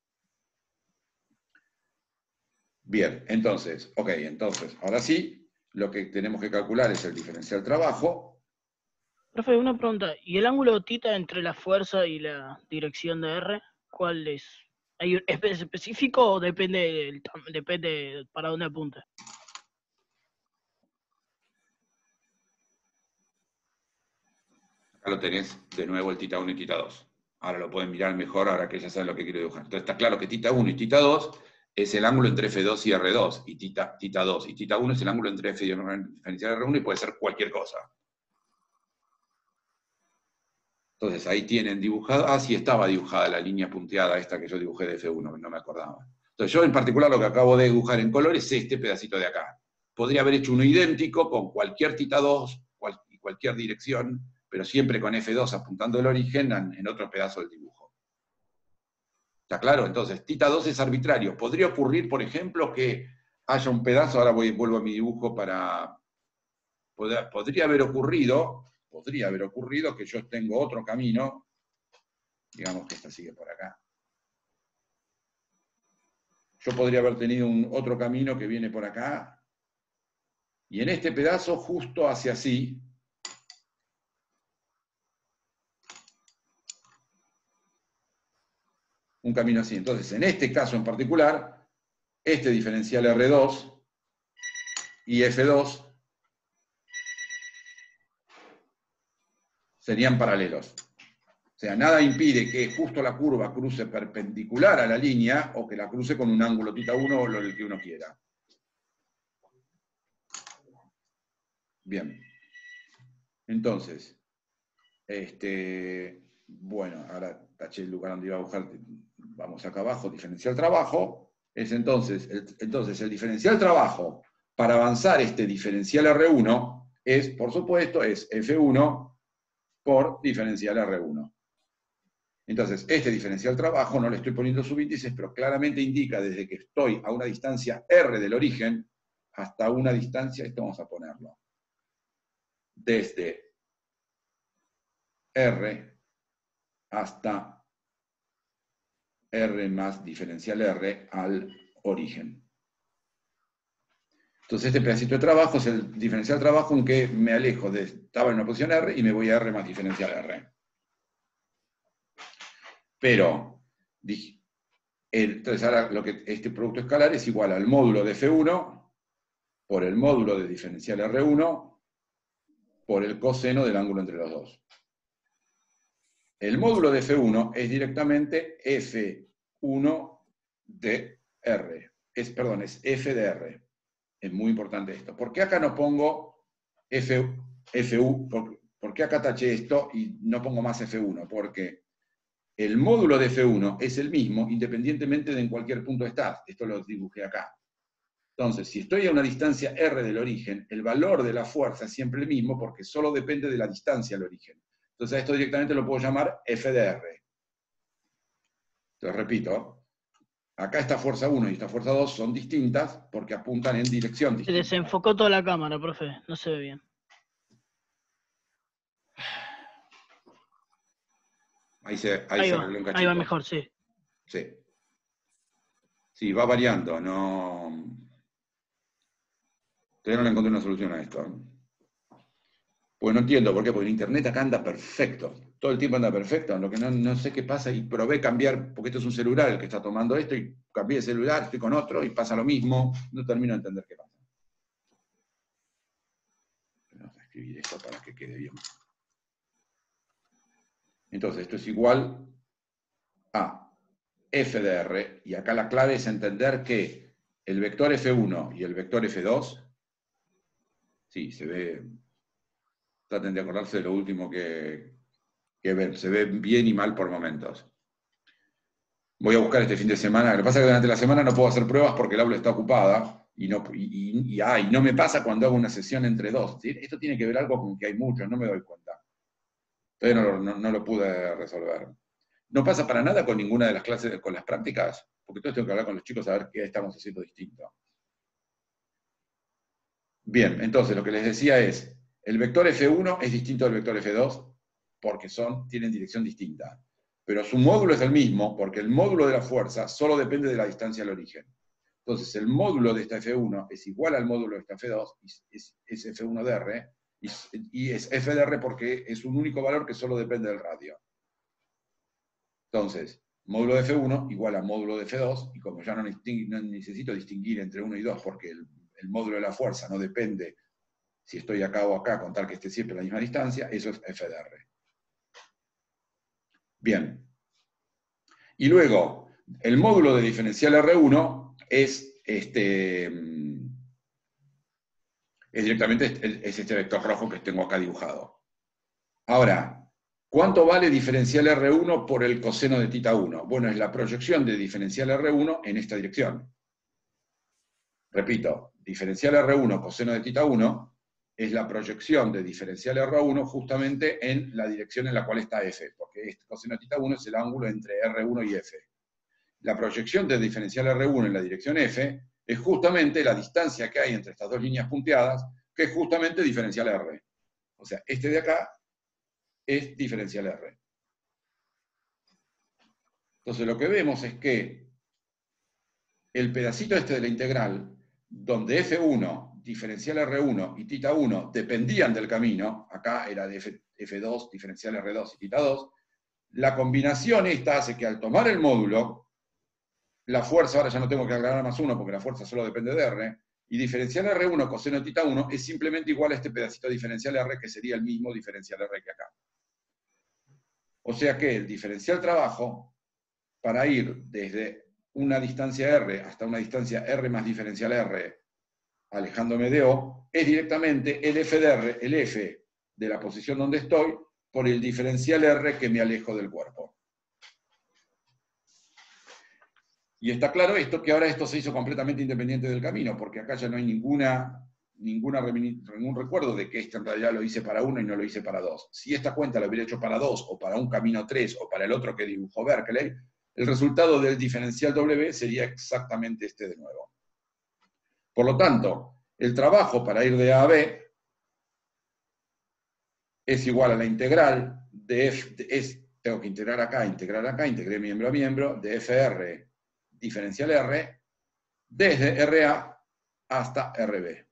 Bien, entonces, ahora sí, lo que tenemos que calcular es el diferencial trabajo. Profe, una pregunta. ¿Y el ángulo θ entre la fuerza y la dirección de R? ¿Cuál es? ¿Es específico o depende para dónde apunta? Acá lo tenés de nuevo el θ1 y θ2. Ahora lo pueden mirar mejor, ahora que ya saben lo que quiero dibujar. Entonces está claro que θ1 y θ2 es el ángulo entre F2 y R2, y θ2 y θ1 es el ángulo entre F diferencial R1 y puede ser cualquier cosa. Entonces ahí tienen dibujado, sí estaba dibujada la línea punteada esta que yo dibujé de F1, no me acordaba. Entonces yo en particular lo que acabo de dibujar en color es este pedacito de acá. Podría haber hecho uno idéntico con cualquier θ2 y cualquier dirección, pero siempre con F2 apuntando el origen en otro pedazo del dibujo. ¿Está claro? Entonces, θ2 es arbitrario. Podría ocurrir, por ejemplo, que haya un pedazo, ahora vuelvo a mi dibujo para... Podría haber ocurrido que yo tengo otro camino, digamos que esta sigue por acá. Yo podría haber tenido otro camino que viene por acá, y en este pedazo justo hacia así, un camino así. Entonces, en este caso en particular, este diferencial R2 y F2 serían paralelos. O sea, nada impide que justo la curva cruce perpendicular a la línea o que la cruce con un ángulo θ1 o el que uno quiera. Bien. Entonces, bueno, ahora taché el lugar donde iba a buscar, vamos acá abajo, diferencial trabajo, es entonces el diferencial trabajo para avanzar este diferencial R1 es, por supuesto, es F1 por diferencial R1. Entonces, este diferencial trabajo, no le estoy poniendo subíndices, pero claramente indica desde que estoy a una distancia R del origen hasta una distancia, esto vamos a ponerlo, desde R hasta R más diferencial R al origen. Entonces este pedacito de trabajo es el diferencial trabajo en que me alejo estaba en una posición R y me voy a R más diferencial R. Pero, entonces ahora este producto escalar es igual al módulo de F1 por el módulo de diferencial R1 por el coseno del ángulo entre los dos. El módulo de F1 es directamente F1 de R. Es F de R. Es muy importante esto. ¿Por qué acá no pongo FU? ¿Por qué acá taché esto y no pongo más F1? Porque el módulo de F1 es el mismo independientemente de en cualquier punto estás. Esto lo dibujé acá. Entonces, si estoy a una distancia R del origen, el valor de la fuerza es siempre el mismo porque solo depende de la distancia al origen. Entonces a esto directamente lo puedo llamar F de R. Entonces repito, acá esta fuerza 1 y esta fuerza 2 son distintas porque apuntan en dirección Se distinta. desenfocó toda la cámara, profe, no se ve bien. Ahí se arregló un cachito. Ahí va mejor, sí. Sí. Sí, va variando, no... Todavía no le encontré una solución a esto. Pues no entiendo por qué, porque el internet acá anda perfecto. Todo el tiempo anda perfecto. Lo que no sé qué pasa y probé cambiar, porque esto es un celular el que está tomando esto, y cambié de celular, estoy con otro y pasa lo mismo. No termino de entender qué pasa. Vamos a escribir esto para que quede bien. Entonces, esto es igual a F de R, y acá la clave es entender que el vector F1 y el vector F2, sí, se ve... Traten de acordarse de lo último que ven. Se ve bien y mal por momentos. Voy a buscar este fin de semana. Lo que pasa es que durante la semana no puedo hacer pruebas porque el aula está ocupada. Y no me pasa cuando hago una sesión entre dos. ¿Sí? Esto tiene que ver algo con que hay muchos, no me doy cuenta. Todavía no lo pude resolver. No pasa para nada con ninguna de las clases, con las prácticas, porque entonces tengo que hablar con los chicos a ver qué estamos haciendo distinto. Bien, entonces lo que les decía es, el vector F1 es distinto del vector F2 porque tienen dirección distinta. Pero su módulo es el mismo porque el módulo de la fuerza solo depende de la distancia al origen. Entonces el módulo de esta F1 es igual al módulo de esta F2, es F1 de R, y es F de R porque es un único valor que solo depende del radio. Entonces, módulo de F1 igual a módulo de F2, y como ya no necesito distinguir entre 1 y 2 porque el módulo de la fuerza no depende si estoy acá o acá, contar que esté siempre a la misma distancia, eso es F de R. Bien, Y luego, el módulo de diferencial R1 es directamente este vector rojo que tengo acá dibujado. Ahora, ¿cuánto vale diferencial R1 por el coseno de tita 1? Bueno, es la proyección de diferencial R1 en esta dirección. Repito, diferencial R1 coseno de tita 1 es la proyección de diferencial R1 justamente en la dirección en la cual está F, porque este coseno de tita 1 es el ángulo entre R1 y F. La proyección de diferencial R1 en la dirección F es justamente la distancia que hay entre estas dos líneas punteadas, que es justamente diferencial R. O sea, este de acá es diferencial R. Entonces lo que vemos es que el pedacito este de la integral, donde F1, diferencial R1 y tita 1 dependían del camino, acá era de F2, diferencial R2 y tita 2, la combinación esta hace que al tomar el módulo, la fuerza, ahora ya no tengo que agregar más 1 porque la fuerza solo depende de R, y diferencial R1 coseno de tita 1 es simplemente igual a este pedacito diferencial R, que sería el mismo diferencial R que acá. O sea que el diferencial trabajo, para ir desde una distancia R hasta una distancia R más diferencial R, alejándome de O, es directamente el F de R, el F de la posición donde estoy, por el diferencial R que me alejo del cuerpo. Y está claro esto, que ahora esto se hizo completamente independiente del camino, porque acá ya no hay ningún recuerdo de que este en realidad lo hice para 1 y no lo hice para 2. Si esta cuenta la hubiera hecho para 2, o para un camino 3, o para el otro que dibujó Berkeley, el resultado del diferencial W sería exactamente este de nuevo. Por lo tanto, el trabajo para ir de A a B es igual a la integral de F, tengo que integrar acá, integré miembro a miembro, de FR diferencial R, desde RA hasta RB.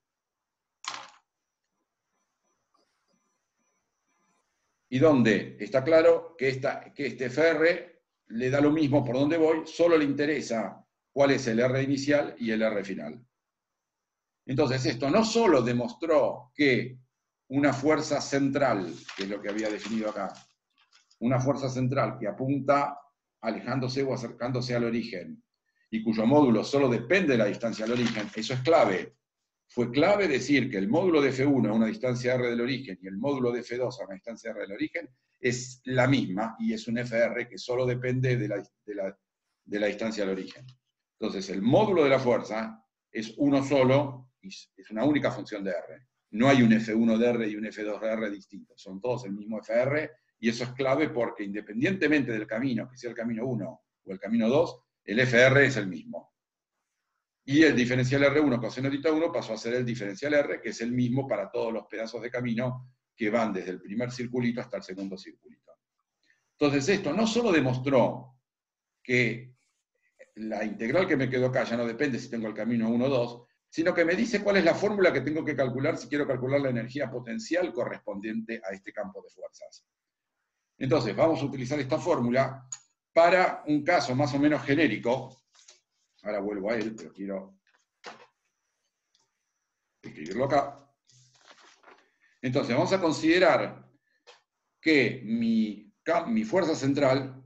Y donde está claro que este FR le da lo mismo por donde voy, solo le interesa cuál es el R inicial y el R final. Entonces esto no solo demostró que una fuerza central, que es lo que había definido acá, una fuerza central que apunta alejándose o acercándose al origen, y cuyo módulo solo depende de la distancia al origen, eso es clave. Fue clave decir que el módulo de F1 a una distancia R del origen y el módulo de F2 a una distancia R del origen es la misma, y es un FR que solo depende de la distancia al origen. Entonces el módulo de la fuerza es uno solo, y es una única función de R. No hay un F1 de R y un F2 de R distintos, son todos el mismo FR, y eso es clave porque independientemente del camino, que sea el camino 1 o el camino 2, el FR es el mismo. Y el diferencial R1 coseno de tita 1 pasó a ser el diferencial R, que es el mismo para todos los pedazos de camino que van desde el primer circulito hasta el segundo circulito. Entonces esto no solo demostró que la integral que me quedó acá ya no depende si tengo el camino 1 o 2, sino que me dice cuál es la fórmula que tengo que calcular si quiero calcular la energía potencial correspondiente a este campo de fuerzas. Entonces vamos a utilizar esta fórmula para un caso más o menos genérico. Ahora vuelvo a él, pero quiero escribirlo acá. Entonces, vamos a considerar que mi fuerza central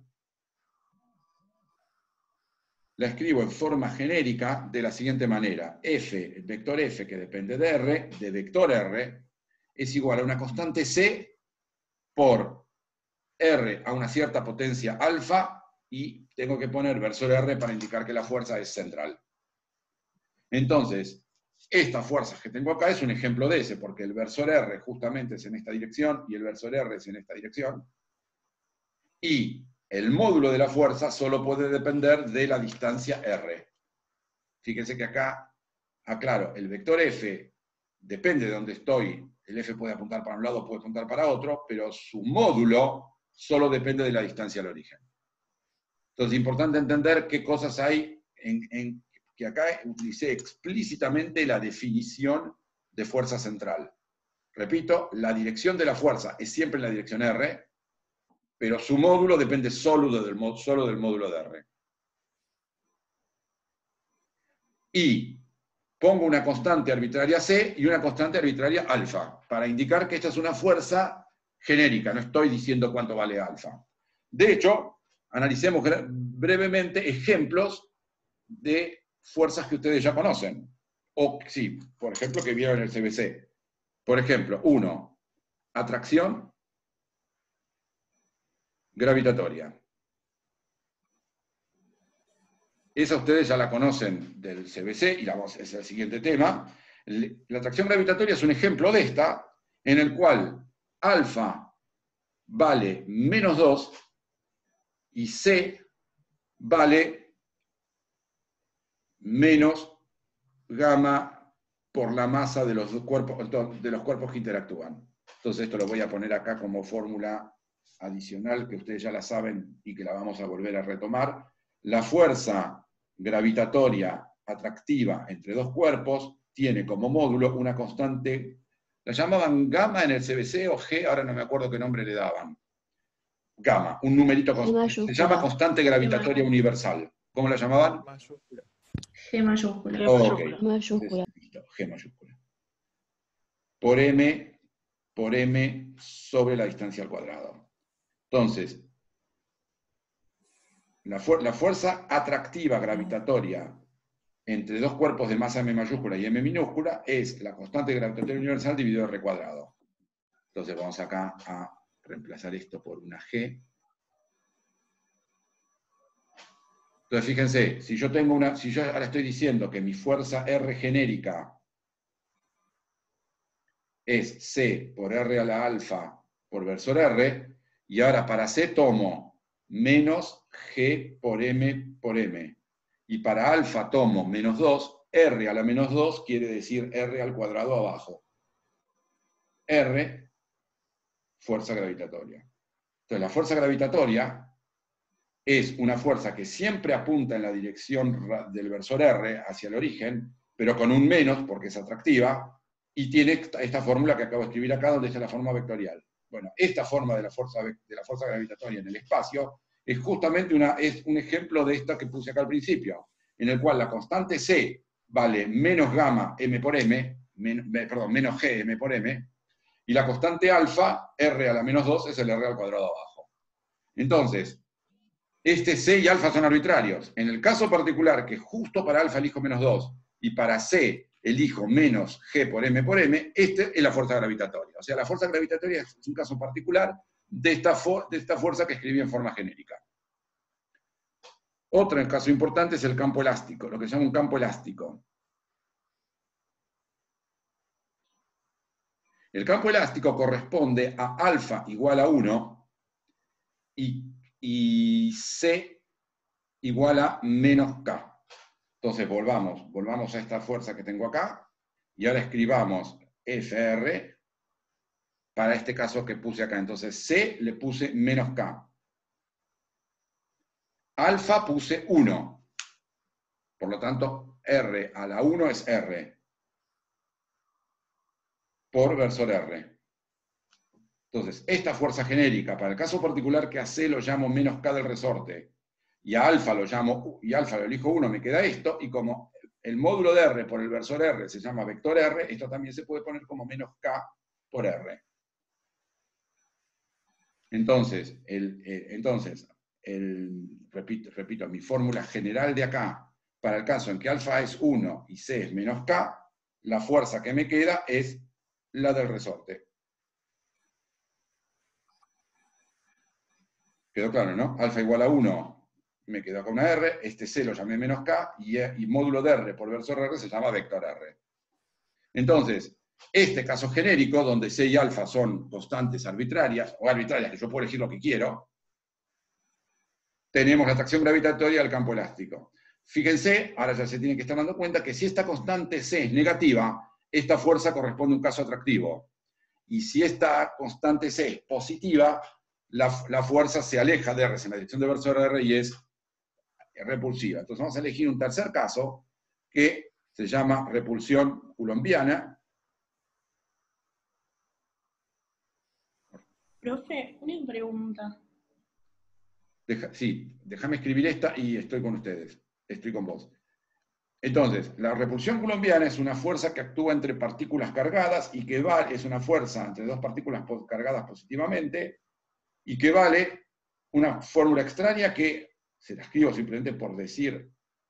la escribo en forma genérica de la siguiente manera. F, el vector F, que depende de R, de vector R, es igual a una constante C por R a una cierta potencia alfa, y tengo que poner versor R para indicar que la fuerza es central. Entonces, esta fuerza que tengo acá es un ejemplo de ese, porque el versor R justamente es en esta dirección, y el versor R es en esta dirección. Y el módulo de la fuerza solo puede depender de la distancia R. Fíjense que acá, aclaro, el vector F depende de dónde estoy. El F puede apuntar para un lado, puede apuntar para otro, pero su módulo solo depende de la distancia al origen. Entonces es importante entender qué cosas hay que acá utilicé explícitamente la definición de fuerza central. Repito, la dirección de la fuerza es siempre en la dirección R, pero su módulo depende solo del módulo de R. Y pongo una constante arbitraria C y una constante arbitraria alfa, para indicar que esta es una fuerza genérica, no estoy diciendo cuánto vale alfa. De hecho, analicemos brevemente ejemplos de fuerzas que ustedes ya conocen. O sí, por ejemplo, que vieron en el CBC. Por ejemplo, 1, atracción gravitatoria. Esa ustedes ya la conocen del CBC, y es el siguiente tema. La atracción gravitatoria es un ejemplo de esta, en el cual alfa vale -2 y C vale menos gamma por la masa de los cuerpos que interactúan. Entonces esto lo voy a poner acá como fórmula adicional, que ustedes ya la saben y que la vamos a volver a retomar. La fuerza gravitatoria atractiva entre dos cuerpos tiene como módulo una constante, la llamaban gamma en el CBC o G, ahora no me acuerdo qué nombre le daban. Gamma, un numerito constante. Se llama constante gravitatoria universal. ¿Cómo la llamaban? G mayúscula. G Ok. Mayúscula. Listo, G mayúscula. Por M sobre la distancia al cuadrado. Entonces, la fuerza atractiva gravitatoria entre dos cuerpos de masa M mayúscula y M minúscula es la constante gravitatoria universal dividido R cuadrado. Entonces vamos acá a reemplazar esto por una G. Entonces fíjense, si yo ahora estoy diciendo que mi fuerza R genérica es C por R a la alfa por versor R, y ahora para C tomo menos G por M, y para alfa tomo -2, R a la -2 quiere decir R al cuadrado abajo. R, fuerza gravitatoria. Entonces la fuerza gravitatoria es una fuerza que siempre apunta en la dirección del versor R hacia el origen, pero con un menos porque es atractiva, y tiene esta fórmula que acabo de escribir acá, donde está la forma vectorial. Bueno, esta forma de la fuerza gravitatoria en el espacio es justamente un ejemplo de esta que puse acá al principio, en el cual la constante C vale menos gamma M por M, menos G M por M, y la constante alfa, R a la -2, es el R al cuadrado abajo. Entonces, este C y alfa son arbitrarios. En el caso particular, que justo para alfa elijo -2, y para C elijo menos G por M, esta es la fuerza gravitatoria. O sea, la fuerza gravitatoria es un caso particular de esta fuerza que escribí en forma genérica. Otro caso importante es el campo elástico, lo que se llama un campo elástico. El campo elástico corresponde a alfa igual a 1 y C igual a menos K. Entonces volvamos a esta fuerza que tengo acá, y ahora escribamos FR para este caso que puse acá. Entonces C le puse menos K. Alfa puse 1. Por lo tanto, R a la 1 es R por versor R. Entonces, esta fuerza genérica, para el caso particular que a C lo llamo menos K del resorte, y a alfa lo elijo 1, me queda esto, y como el módulo de R por el versor R se llama vector R, esto también se puede poner como menos K por R. Entonces, repito, mi fórmula general de acá, para el caso en que alfa es 1 y C es menos K, la fuerza que me queda es la del resorte. ¿Quedó claro, no? Alfa igual a 1, me quedo con una R, este C lo llamé menos K, y módulo de R por versor R se llama vector R. Entonces, este caso genérico, donde C y alfa son constantes arbitrarias, o arbitrarias, que yo puedo elegir lo que quiero, tenemos la atracción gravitatoria del campo elástico. Fíjense, ahora ya se tiene que estar dando cuenta que si esta constante C es negativa, esta fuerza corresponde a un caso atractivo. Y si esta constante C es positiva, la fuerza se aleja de R en la dirección de versor R y es repulsiva. Entonces vamos a elegir un tercer caso que se llama repulsión coulombiana. Profe, una pregunta. Sí, déjame escribir esta y estoy con ustedes. Estoy con vos. Entonces, la repulsión coulombiana es una fuerza que actúa entre partículas cargadas y que es una fuerza entre dos partículas cargadas positivamente y que vale una fórmula extraña que se la escribo simplemente por decir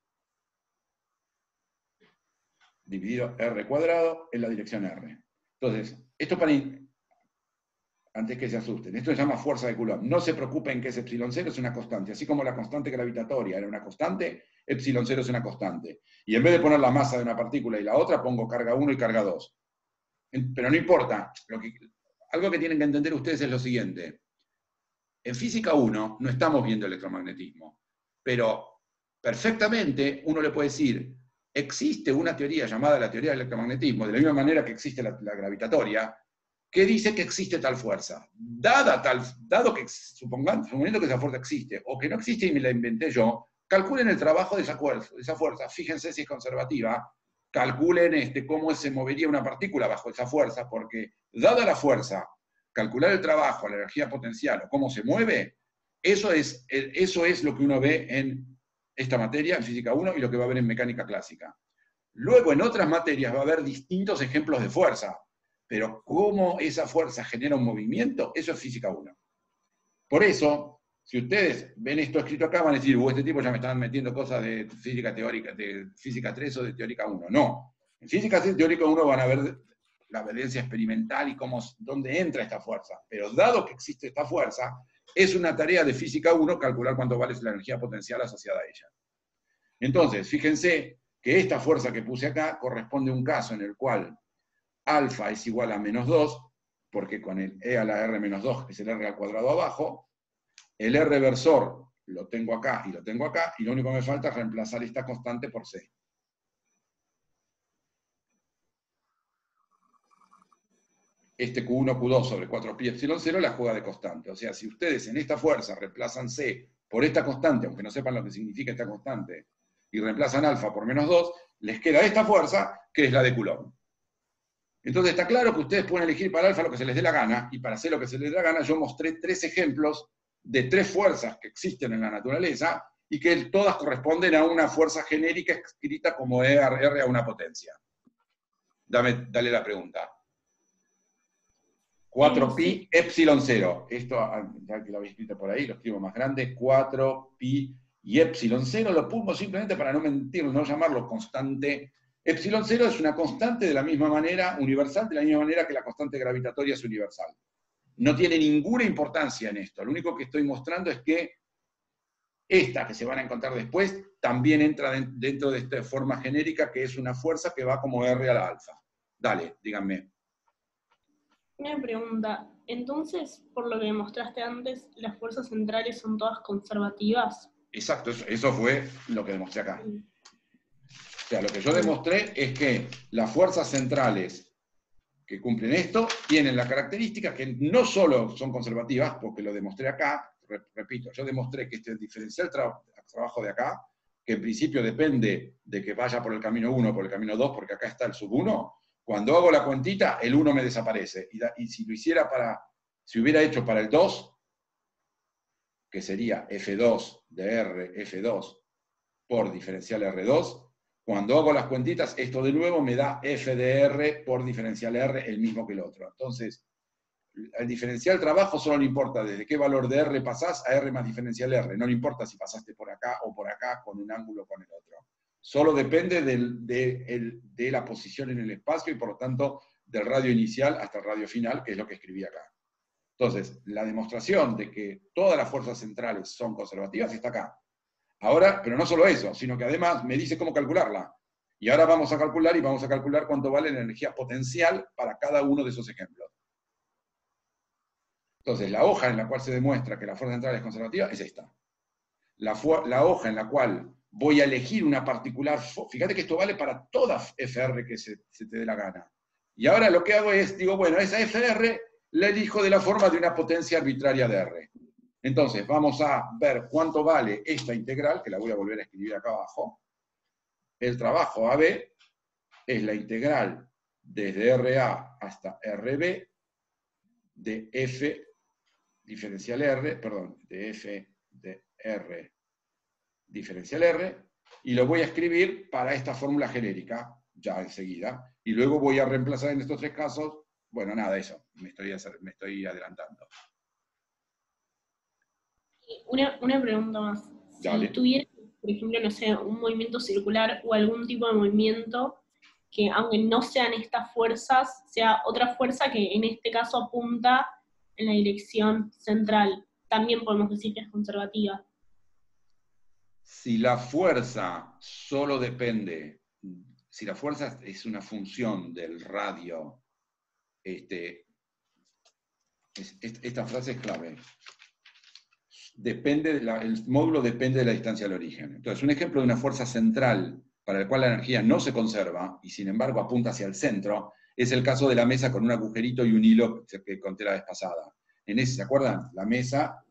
dividido R cuadrado en la dirección R. Entonces, esto para, antes que se asusten, esto se llama fuerza de Coulomb. No se preocupen que es epsilon 0, es una constante. Así como la constante gravitatoria era una constante, epsilon 0 es una constante. Y en vez de poner la masa de una partícula y la otra, pongo carga 1 y carga 2. Pero no importa. Algo que tienen que entender ustedes es lo siguiente. En física 1 no estamos viendo electromagnetismo, pero perfectamente uno le puede decir, existe una teoría llamada la teoría del electromagnetismo, de la misma manera que existe la gravitatoria, que dice que existe tal fuerza. Dado que, suponiendo que esa fuerza existe, o que no existe y me la inventé yo, calculen el trabajo de esa fuerza, fíjense si es conservativa, calculen cómo se movería una partícula bajo esa fuerza, porque dada la fuerza, calcular el trabajo, la energía potencial o cómo se mueve, eso es lo que uno ve en esta materia, en física 1, y lo que va a ver en mecánica clásica. Luego, en otras materias va a haber distintos ejemplos de fuerza, pero cómo esa fuerza genera un movimiento, eso es física 1. Por eso, si ustedes ven esto escrito acá, van a decir, este tipo ya me están metiendo cosas de física teórica, de física 3 o de teórica 1. No. En física 3 y teórica 1 van a ver la evidencia experimental y dónde entra esta fuerza. Pero dado que existe esta fuerza, es una tarea de física 1 calcular cuánto vale la energía potencial asociada a ella. Entonces, fíjense que esta fuerza que puse acá corresponde a un caso en el cual alfa es igual a menos 2, porque con el e a la r menos 2 es el r al cuadrado abajo, el r versor lo tengo acá, y lo único que me falta es reemplazar esta constante por c. Este Q1, Q2 sobre 4pi epsilon 0 la juega de constante. O sea, si ustedes en esta fuerza reemplazan C por esta constante, aunque no sepan lo que significa esta constante, y reemplazan alfa por menos 2, les queda esta fuerza, que es la de Coulomb. Entonces está claro que ustedes pueden elegir para alfa lo que se les dé la gana, y para C lo que se les dé la gana, yo mostré 3 ejemplos de 3 fuerzas que existen en la naturaleza, y que todas corresponden a una fuerza genérica escrita como R a una potencia. Dale la pregunta. 4pi epsilon 0. Esto, ya que lo habéis escrito por ahí, lo escribo más grande. 4pi y epsilon 0 lo pongo simplemente para no mentir, no llamarlo constante. Epsilon 0 es una constante de la misma manera, universal, de la misma manera que la constante gravitatoria es universal. No tiene ninguna importancia en esto. Lo único que estoy mostrando es que esta que se van a encontrar después también entra dentro de esta forma genérica, que es una fuerza que va como R a la alfa. Dale, díganme. Una pregunta. Entonces, por lo que demostraste antes, ¿las fuerzas centrales son todas conservativas? Exacto, eso fue lo que demostré acá. O sea, lo que yo demostré es que las fuerzas centrales que cumplen esto tienen la característica que no solo son conservativas, porque lo demostré acá, repito, yo demostré que este diferencial trabajo de acá, que en principio depende de que vaya por el camino 1 o por el camino 2, porque acá está el sub 1, cuando hago la cuentita, el 1 me desaparece. Y si lo hiciera si hubiera hecho para el 2, que sería F2 de R, F2 por diferencial R2, cuando hago las cuentitas, esto de nuevo me da F de R por diferencial R, el mismo que el otro. Entonces, el diferencial trabajo solo le importa desde qué valor de R pasás a R más diferencial R. No le importa si pasaste por acá o por acá con un ángulo o con el otro. Solo depende de la posición en el espacio y por lo tanto del radio inicial hasta el radio final, que es lo que escribí acá. Entonces, la demostración de que todas las fuerzas centrales son conservativas está acá. Ahora, pero no solo eso, sino que además me dice cómo calcularla. Y ahora vamos a calcular cuánto vale la energía potencial para cada uno de esos ejemplos. Entonces, la hoja en la cual se demuestra que la fuerza central es conservativa es esta. La hoja en la cual voy a elegir una particular, fíjate que esto vale para toda FR que se te dé la gana. Y ahora lo que hago es, digo, bueno, esa FR la elijo de la forma de una potencia arbitraria de R. Entonces, vamos a ver cuánto vale esta integral, que la voy a volver a escribir acá abajo. El trabajo AB es la integral desde RA hasta RB de F diferencial R, perdón, de F de R diferencial R, y lo voy a escribir para esta fórmula genérica, ya enseguida, y luego voy a reemplazar en estos 3 casos, bueno, nada, eso, me estoy adelantando. Una pregunta más. Si Dale. tuviera, por ejemplo, no sé, un movimiento circular o algún tipo de movimiento que, aunque no sean estas fuerzas, sea otra fuerza que en este caso apunta en la dirección central, también podemos decir que es conservativa. Si la fuerza solo depende, si la fuerza es una función del radio, esta frase es clave. El módulo depende de la distancia al origen. Entonces, un ejemplo de una fuerza central para el cual la energía no se conserva y sin embargo apunta hacia el centro, es el caso de la mesa con un agujerito y un hilo que conté la vez pasada. En ese, ¿se acuerdan? La mesa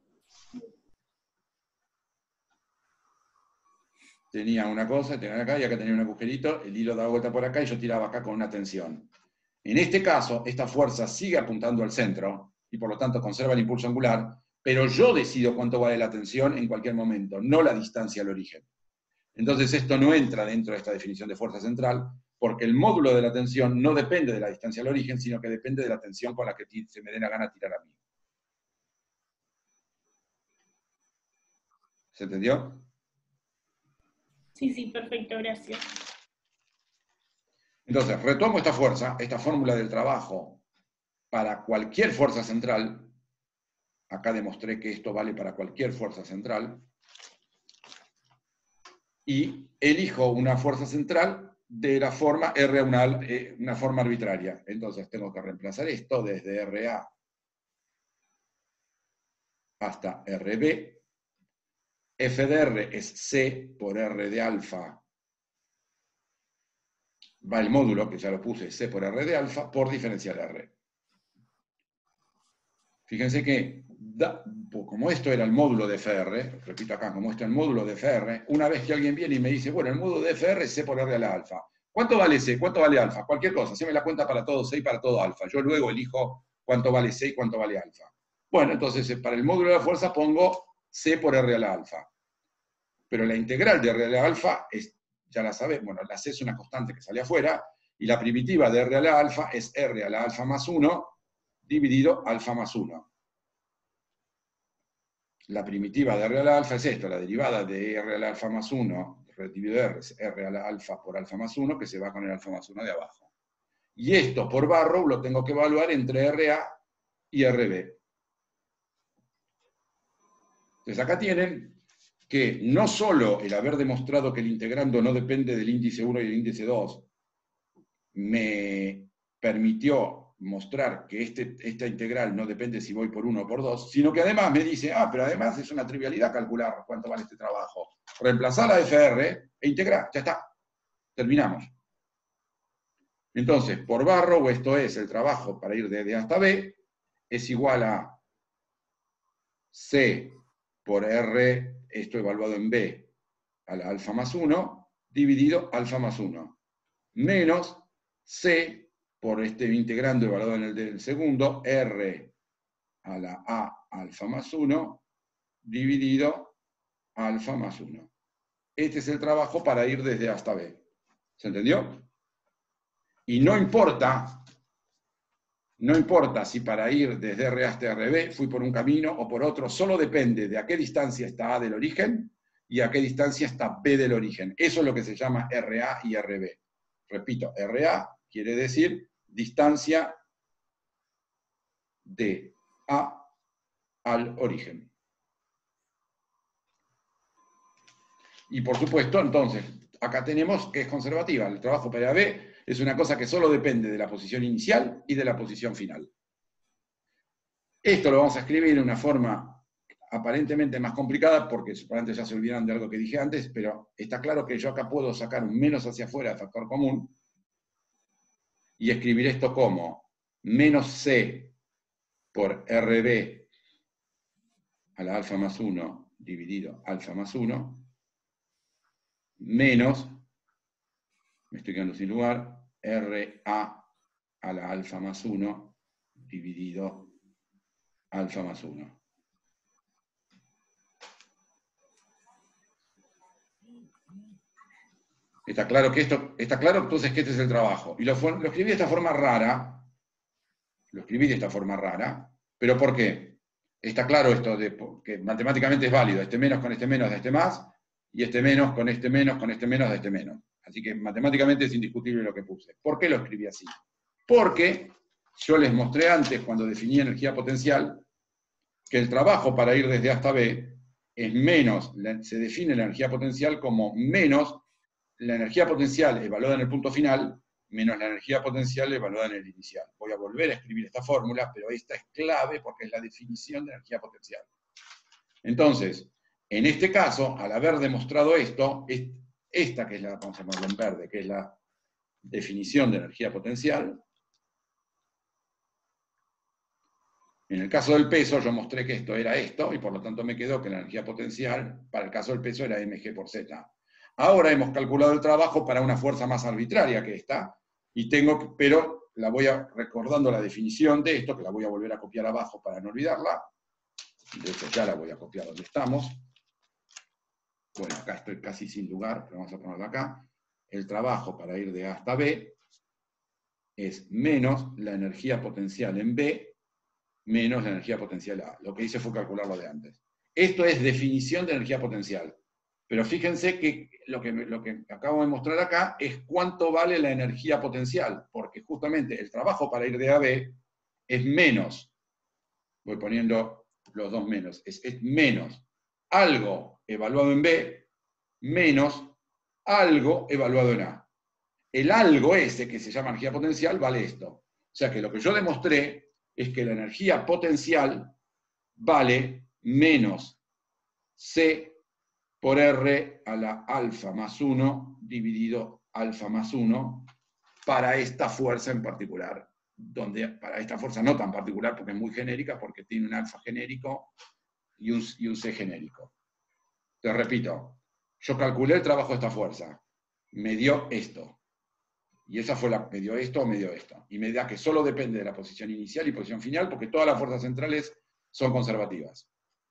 tenía una cosa, tenía acá, y acá tenía un agujerito, el hilo daba vuelta por acá y yo tiraba acá con una tensión. En este caso, esta fuerza sigue apuntando al centro y por lo tanto conserva el impulso angular, pero yo decido cuánto vale la tensión en cualquier momento, no la distancia al origen. Entonces esto no entra dentro de esta definición de fuerza central, porque el módulo de la tensión no depende de la distancia al origen, sino que depende de la tensión con la que se me dé la gana tirar a mí. ¿Se entendió? Sí, perfecto, gracias. Entonces, retomo esta fuerza, esta fórmula del trabajo para cualquier fuerza central. Acá demostré que esto vale para cualquier fuerza central. Y elijo una fuerza central de la forma R a una forma arbitraria. Entonces tengo que reemplazar esto desde RA hasta RB. F de R es C por R de alfa. Va el módulo, que ya lo puse, C por R de alfa, por diferencial R. Fíjense que, como esto era el módulo de FR, repito acá, como esto es el módulo de FR, una vez que alguien viene y me dice, bueno, el módulo de FR es C por R a la alfa. ¿Cuánto vale C? ¿Cuánto vale alfa? Cualquier cosa, haceme la cuenta para todo C y para todo alfa. Yo luego elijo cuánto vale C y cuánto vale alfa. Bueno, entonces para el módulo de la fuerza pongo C por R a la alfa. Pero la integral de R a la alfa es, ya la sabes, bueno, la C es una constante que sale afuera, y la primitiva de R a la alfa es R a la alfa más 1 dividido alfa más 1. La primitiva de R a la alfa es esto, la derivada de R a la alfa más 1 dividido R es R a la alfa por alfa más 1, que se va con el alfa más 1 de abajo. Y esto por Barrow lo tengo que evaluar entre RA y RB. Entonces acá tienen que no solo el haber demostrado que el integrando no depende del índice 1 y el índice 2, me permitió mostrar que esta integral no depende si voy por 1 o por 2, sino que además me dice, pero además es una trivialidad calcular cuánto vale este trabajo. Reemplazar la FR e integrar, ya está, terminamos. Entonces, por Barrow, esto es el trabajo para ir de D hasta B, es igual a C por R, esto evaluado en B, a la alfa más 1, dividido alfa más 1, menos C por este integrando evaluado en el del segundo, R a la A alfa más 1, dividido alfa más 1. Este es el trabajo para ir desde A hasta B. ¿Se entendió? Y no importa si para ir desde R hasta RB fui por un camino o por otro, solo depende de a qué distancia está A del origen y a qué distancia está B del origen. Eso es lo que se llama RA y RB. Repito, RA quiere decir distancia de A al origen. Y por supuesto, entonces, acá tenemos que es conservativa. El trabajo para B es una cosa que solo depende de la posición inicial y de la posición final. Esto lo vamos a escribir en una forma aparentemente más complicada, porque supuestamente ya se olvidaron de algo que dije antes, pero está claro que yo acá puedo sacar un menos hacia afuera de factor común y escribir esto como menos C por RB a la alfa más 1 dividido alfa más 1 menos, me estoy quedando sin lugar, RA a la alfa más 1 dividido alfa más 1. Está claro que esto, está claro entonces que este es el trabajo. Y lo escribí de esta forma rara. Lo escribí de esta forma rara. ¿Pero por qué? Está claro esto de que matemáticamente es válido, este menos con este menos de este más, y este menos con este menos con este menos de este menos. Así que matemáticamente es indiscutible lo que puse. ¿Por qué lo escribí así? Porque yo les mostré antes, cuando definí energía potencial, que el trabajo para ir desde A hasta B es menos, se define la energía potencial como menos la energía potencial evaluada en el punto final, menos la energía potencial evaluada en el inicial. Voy a volver a escribir esta fórmula, pero esta es clave porque es la definición de energía potencial. Entonces, en este caso, al haber demostrado esto, esta que es la, vamos a llamarla en verde, que es la definición de energía potencial, en el caso del peso yo mostré que esto era esto, y por lo tanto me quedó que la energía potencial, para el caso del peso, era mg por z. Ahora hemos calculado el trabajo para una fuerza más arbitraria que esta, pero la voy recordando la definición de esto, que la voy a volver a copiar abajo para no olvidarla. De hecho ya la voy a copiar donde estamos. Bueno, acá estoy casi sin lugar, pero vamos a ponerla acá. El trabajo para ir de A hasta B es menos la energía potencial en B menos la energía potencial A. Lo que hice fue calcularlo de antes. Esto es definición de energía potencial. Pero fíjense que lo que acabo de mostrar acá es cuánto vale la energía potencial, porque justamente el trabajo para ir de A a B es menos, voy poniendo los dos menos, es menos algo evaluado en B menos algo evaluado en A. El algo ese, que se llama energía potencial, vale esto. O sea que lo que yo demostré es que la energía potencial vale menos C por R a la alfa más 1 dividido alfa más 1 para esta fuerza en particular. Para esta fuerza no tan particular porque es muy genérica, porque tiene un alfa genérico y un C genérico. Te repito, yo calculé el trabajo de esta fuerza, me dio esto. Y esa fue me dio esto o me dio esto. Y me da que solo depende de la posición inicial y posición final, porque todas las fuerzas centrales son conservativas.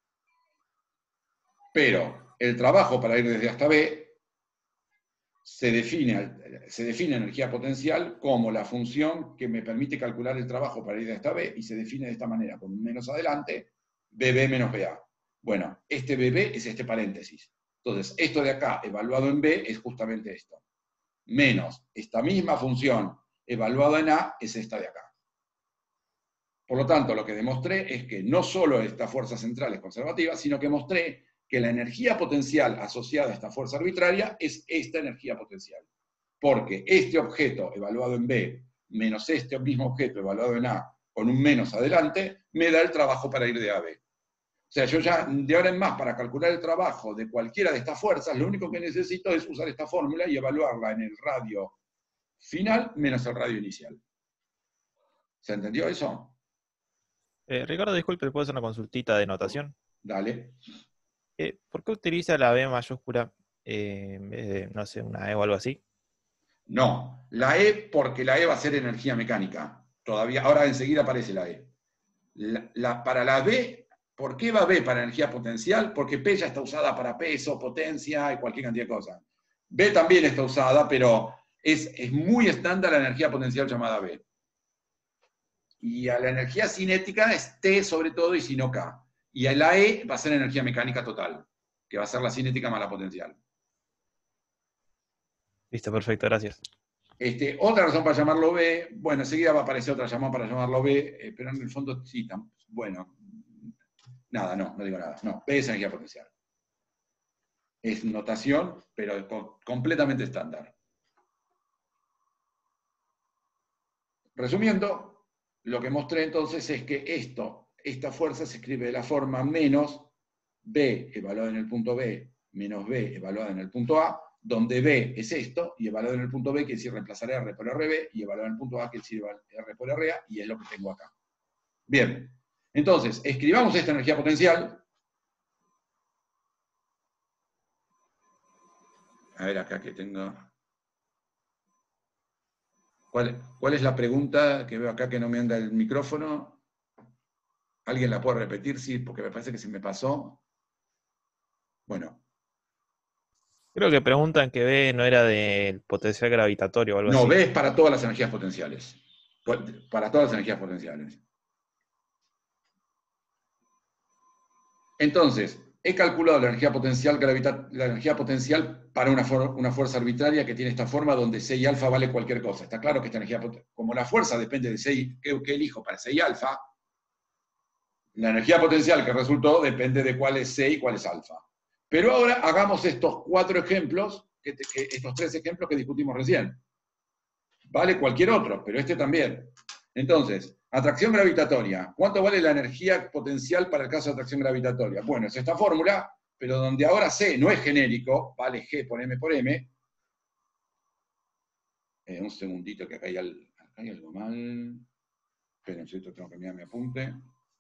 Pero el trabajo para ir desde A hasta B se define energía potencial como la función que me permite calcular el trabajo para ir de A hasta B, y se define de esta manera, con un menos adelante, BB menos BA. Bueno, este BB es este paréntesis. Entonces, esto de acá, evaluado en B, es justamente esto. Menos esta misma función evaluada en A, es esta de acá. Por lo tanto, lo que demostré es que no solo esta fuerza central es conservativa, sino que mostré que la energía potencial asociada a esta fuerza arbitraria es esta energía potencial. Porque este objeto evaluado en B menos este mismo objeto evaluado en A con un menos adelante, me da el trabajo para ir de A a B. O sea, yo ya de ahora en más, para calcular el trabajo de cualquiera de estas fuerzas, lo único que necesito es usar esta fórmula y evaluarla en el radio final menos el radio inicial. ¿Se entendió eso? Ricardo, disculpe, ¿puedo hacer una consultita de notación? Dale. ¿Por qué utiliza la B mayúscula en vez de, no sé, una E o algo así? No, la E porque la E va a ser energía mecánica. Todavía, ahora enseguida aparece la E. Para la B, ¿por qué va B para energía potencial? Porque P ya está usada para peso, potencia y cualquier cantidad de cosas. B también está usada, pero es muy estándar la energía potencial llamada B. Y a la energía cinética es T sobre todo y si no K. Y a la E va a ser energía mecánica total, que va a ser la cinética más la potencial. Listo, perfecto, gracias. Otra razón para llamarlo B, bueno, enseguida va a aparecer otra razón para llamarlo B, pero en el fondo sí, bueno, nada, no digo nada. No, B es energía potencial. Es notación, pero completamente estándar. Resumiendo, lo que mostré entonces es que esta fuerza se escribe de la forma menos B evaluada en el punto B, menos B evaluada en el punto A, donde B es esto, y evaluado en el punto B quiere decir reemplazar R por RB, y evaluado en el punto A quiere decir R por RA, y es lo que tengo acá. Bien, entonces, escribamos esta energía potencial. A ver acá que tengo. ¿Cuál es la pregunta que veo acá que no me anda el micrófono? ¿Alguien la puede repetir? Sí, porque me parece que se me pasó. Bueno. Creo que preguntan que B no era del potencial gravitatorio o algo así. No, B es para todas las energías potenciales. Para todas las energías potenciales. Entonces, he calculado la energía potencial para una fuerza arbitraria que tiene esta forma donde C y alfa vale cualquier cosa. Está claro que esta energía, como la fuerza depende de C, que elijo para C y alfa, la energía potencial que resultó depende de cuál es C y cuál es alfa. Pero ahora hagamos estos 4 ejemplos, estos 3 ejemplos que discutimos recién. Vale cualquier otro, pero este también. Entonces, atracción gravitatoria. ¿Cuánto vale la energía potencial para el caso de atracción gravitatoria? Bueno, es esta fórmula, pero donde ahora C no es genérico, vale G por M por M. Un segundito que acá hay algo mal. Esperen, esto tengo que mirar mi apunte.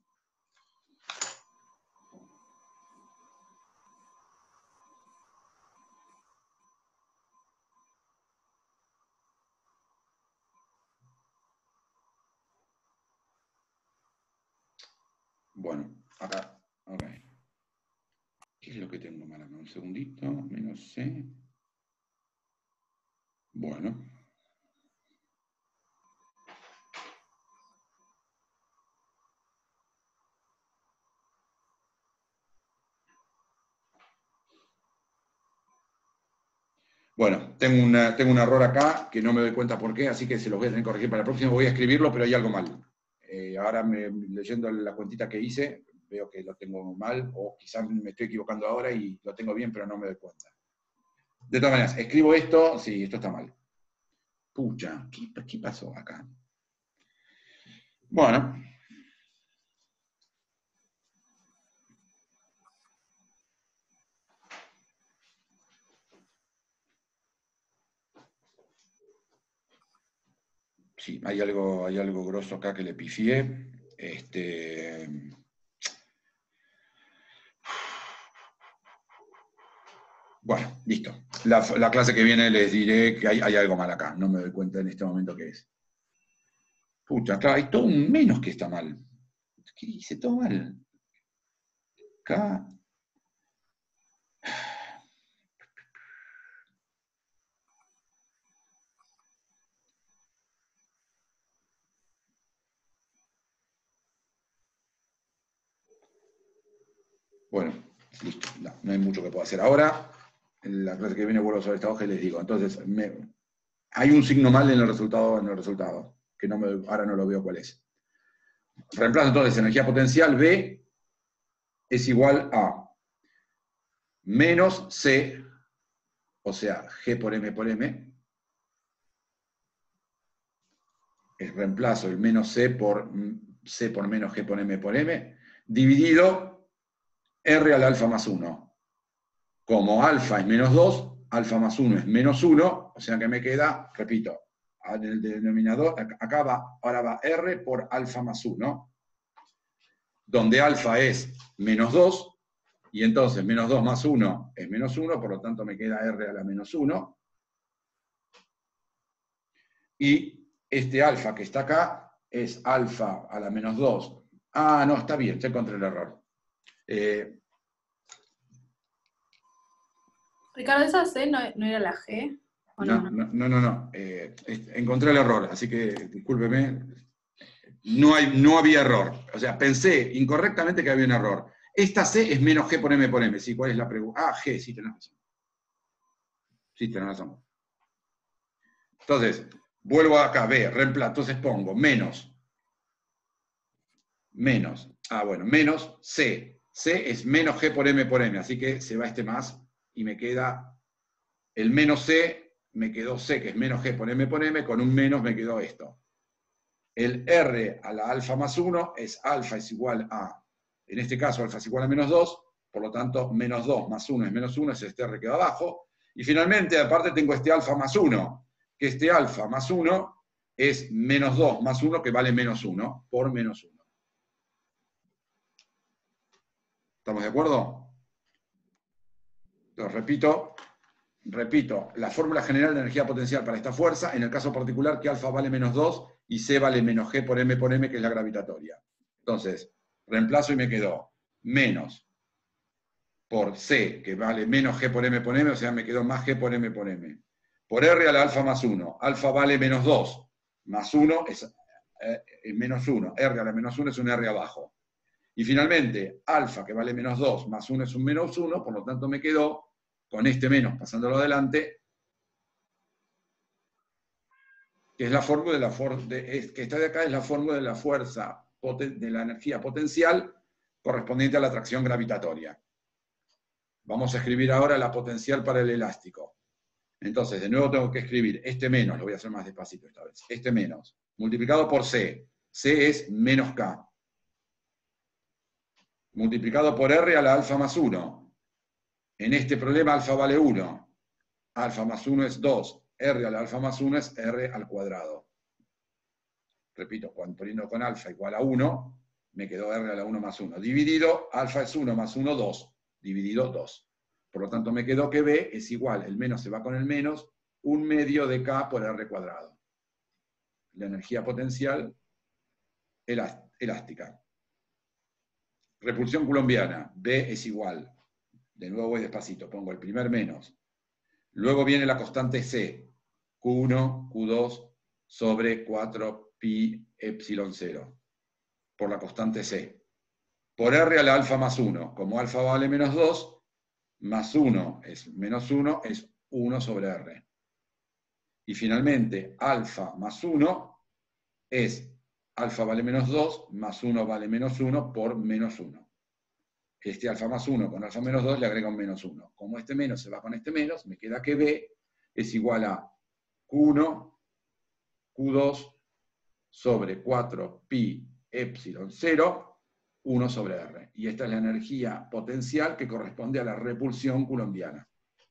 Bueno, acá, ok. ¿Qué es lo que tengo mal acá? Un segundito, menos C. Bueno. Bueno, tengo un error acá que no me doy cuenta por qué, así que se los voy a tener que corregir para el próximo. Voy a escribirlo, pero hay algo mal. Ahora leyendo la cuentita que hice, veo que lo tengo mal, o quizás me estoy equivocando ahora y lo tengo bien, pero no me doy cuenta. De todas maneras, escribo esto, sí, esto está mal. Pucha, ¿qué pasó acá? Bueno. Sí, hay algo grosso acá que le pifié. Bueno, listo. La clase que viene les diré que hay algo mal acá. No me doy cuenta en este momento qué es. Pucha, acá hay todo un menos que está mal. ¿Qué hice todo mal? Acá. Bueno, listo. No hay mucho que pueda hacer ahora. En la clase que viene vuelvo sobre esta hoja y les digo. Entonces, hay un signo mal en el resultado, que ahora no lo veo cuál es. Reemplazo entonces energía potencial B es igual a menos C, o sea, G por M por M. Reemplazo el menos C por menos G por M por M, dividido R al alfa más 1. Como alfa es menos 2, alfa más 1 es menos 1, o sea que me queda, repito, en el denominador, ahora va R por alfa más 1, donde alfa es menos 2, y entonces menos 2 más 1 es menos 1, por lo tanto me queda R a la menos 1. Y este alfa que está acá es alfa a la menos 2. Ah, no, está bien, ya encontré el error. Ricardo, ¿esa C no era la G? ¿O no? No. Encontré el error, así que discúlpeme. No había error. O sea, pensé incorrectamente que había un error. Esta C es menos G por M por M. ¿Sí? ¿Cuál es la pregunta? Ah, G, sí, tenés razón. Sí, tenés razón. Entonces, vuelvo acá, B, reemplazo. Entonces pongo menos. Menos C. C es menos G por M por M. Así que se va este más y me queda el menos C, me quedó C, que es menos G por M por M, con un menos me quedó esto. El R a la alfa más 1 es alfa es igual a, en este caso alfa es igual a menos 2, por lo tanto menos 2 más 1 es menos 1, es este R que va abajo. Y finalmente, aparte tengo este alfa más 1, que este alfa más 1 es menos 2 más 1, que vale menos 1, por menos 1. ¿Estamos de acuerdo? Entonces, repito, la fórmula general de energía potencial para esta fuerza, en el caso particular que alfa vale menos 2 y C vale menos G por M, que es la gravitatoria. Entonces, reemplazo y me quedó menos por C, que vale menos G por M, o sea, me quedó más G por M, por R a la alfa más 1. Alfa vale menos 2, más 1 es menos 1. R a la menos 1 es un R abajo. Y finalmente, alfa, que vale menos 2, más 1 es un menos 1, por lo tanto me quedo con este menos pasándolo adelante, que es la fórmula que está de acá, es la fórmula de la fuerza, de la energía potencial correspondiente a la atracción gravitatoria. Vamos a escribir ahora la potencial para el elástico. Entonces, de nuevo tengo que escribir este menos, lo voy a hacer más despacito esta vez, este menos, multiplicado por C. C es menos K. Multiplicado por R a la alfa más 1. En este problema alfa vale 1. Alfa más 1 es 2. R a la alfa más 1 es R al cuadrado. Repito, cuando poniendo con alfa igual a 1, me quedó R a la 1 más 1. Dividido, alfa es 1 más 1, 2. Dividido 2. Por lo tanto me quedó que B es igual, el menos se va con el menos, 1 medio de K por R cuadrado. La energía potencial elástica. Repulsión coulombiana, B es igual. De nuevo voy despacito, pongo el primer menos. Luego viene la constante C, Q1, Q2, sobre 4 pi epsilon 0, por la constante C. Por R a la alfa más 1, como alfa vale menos 2, más 1 es menos 1, es 1 sobre R. Y finalmente, alfa más 1 es alfa vale menos 2, más 1 vale menos 1 por menos 1. Este alfa más 1 con alfa menos 2 le agrega un menos 1. Como este menos se va con este menos, me queda que B es igual a Q1, Q2 sobre 4 pi epsilon 0, 1 sobre R. Y esta es la energía potencial que corresponde a la repulsión coulombiana.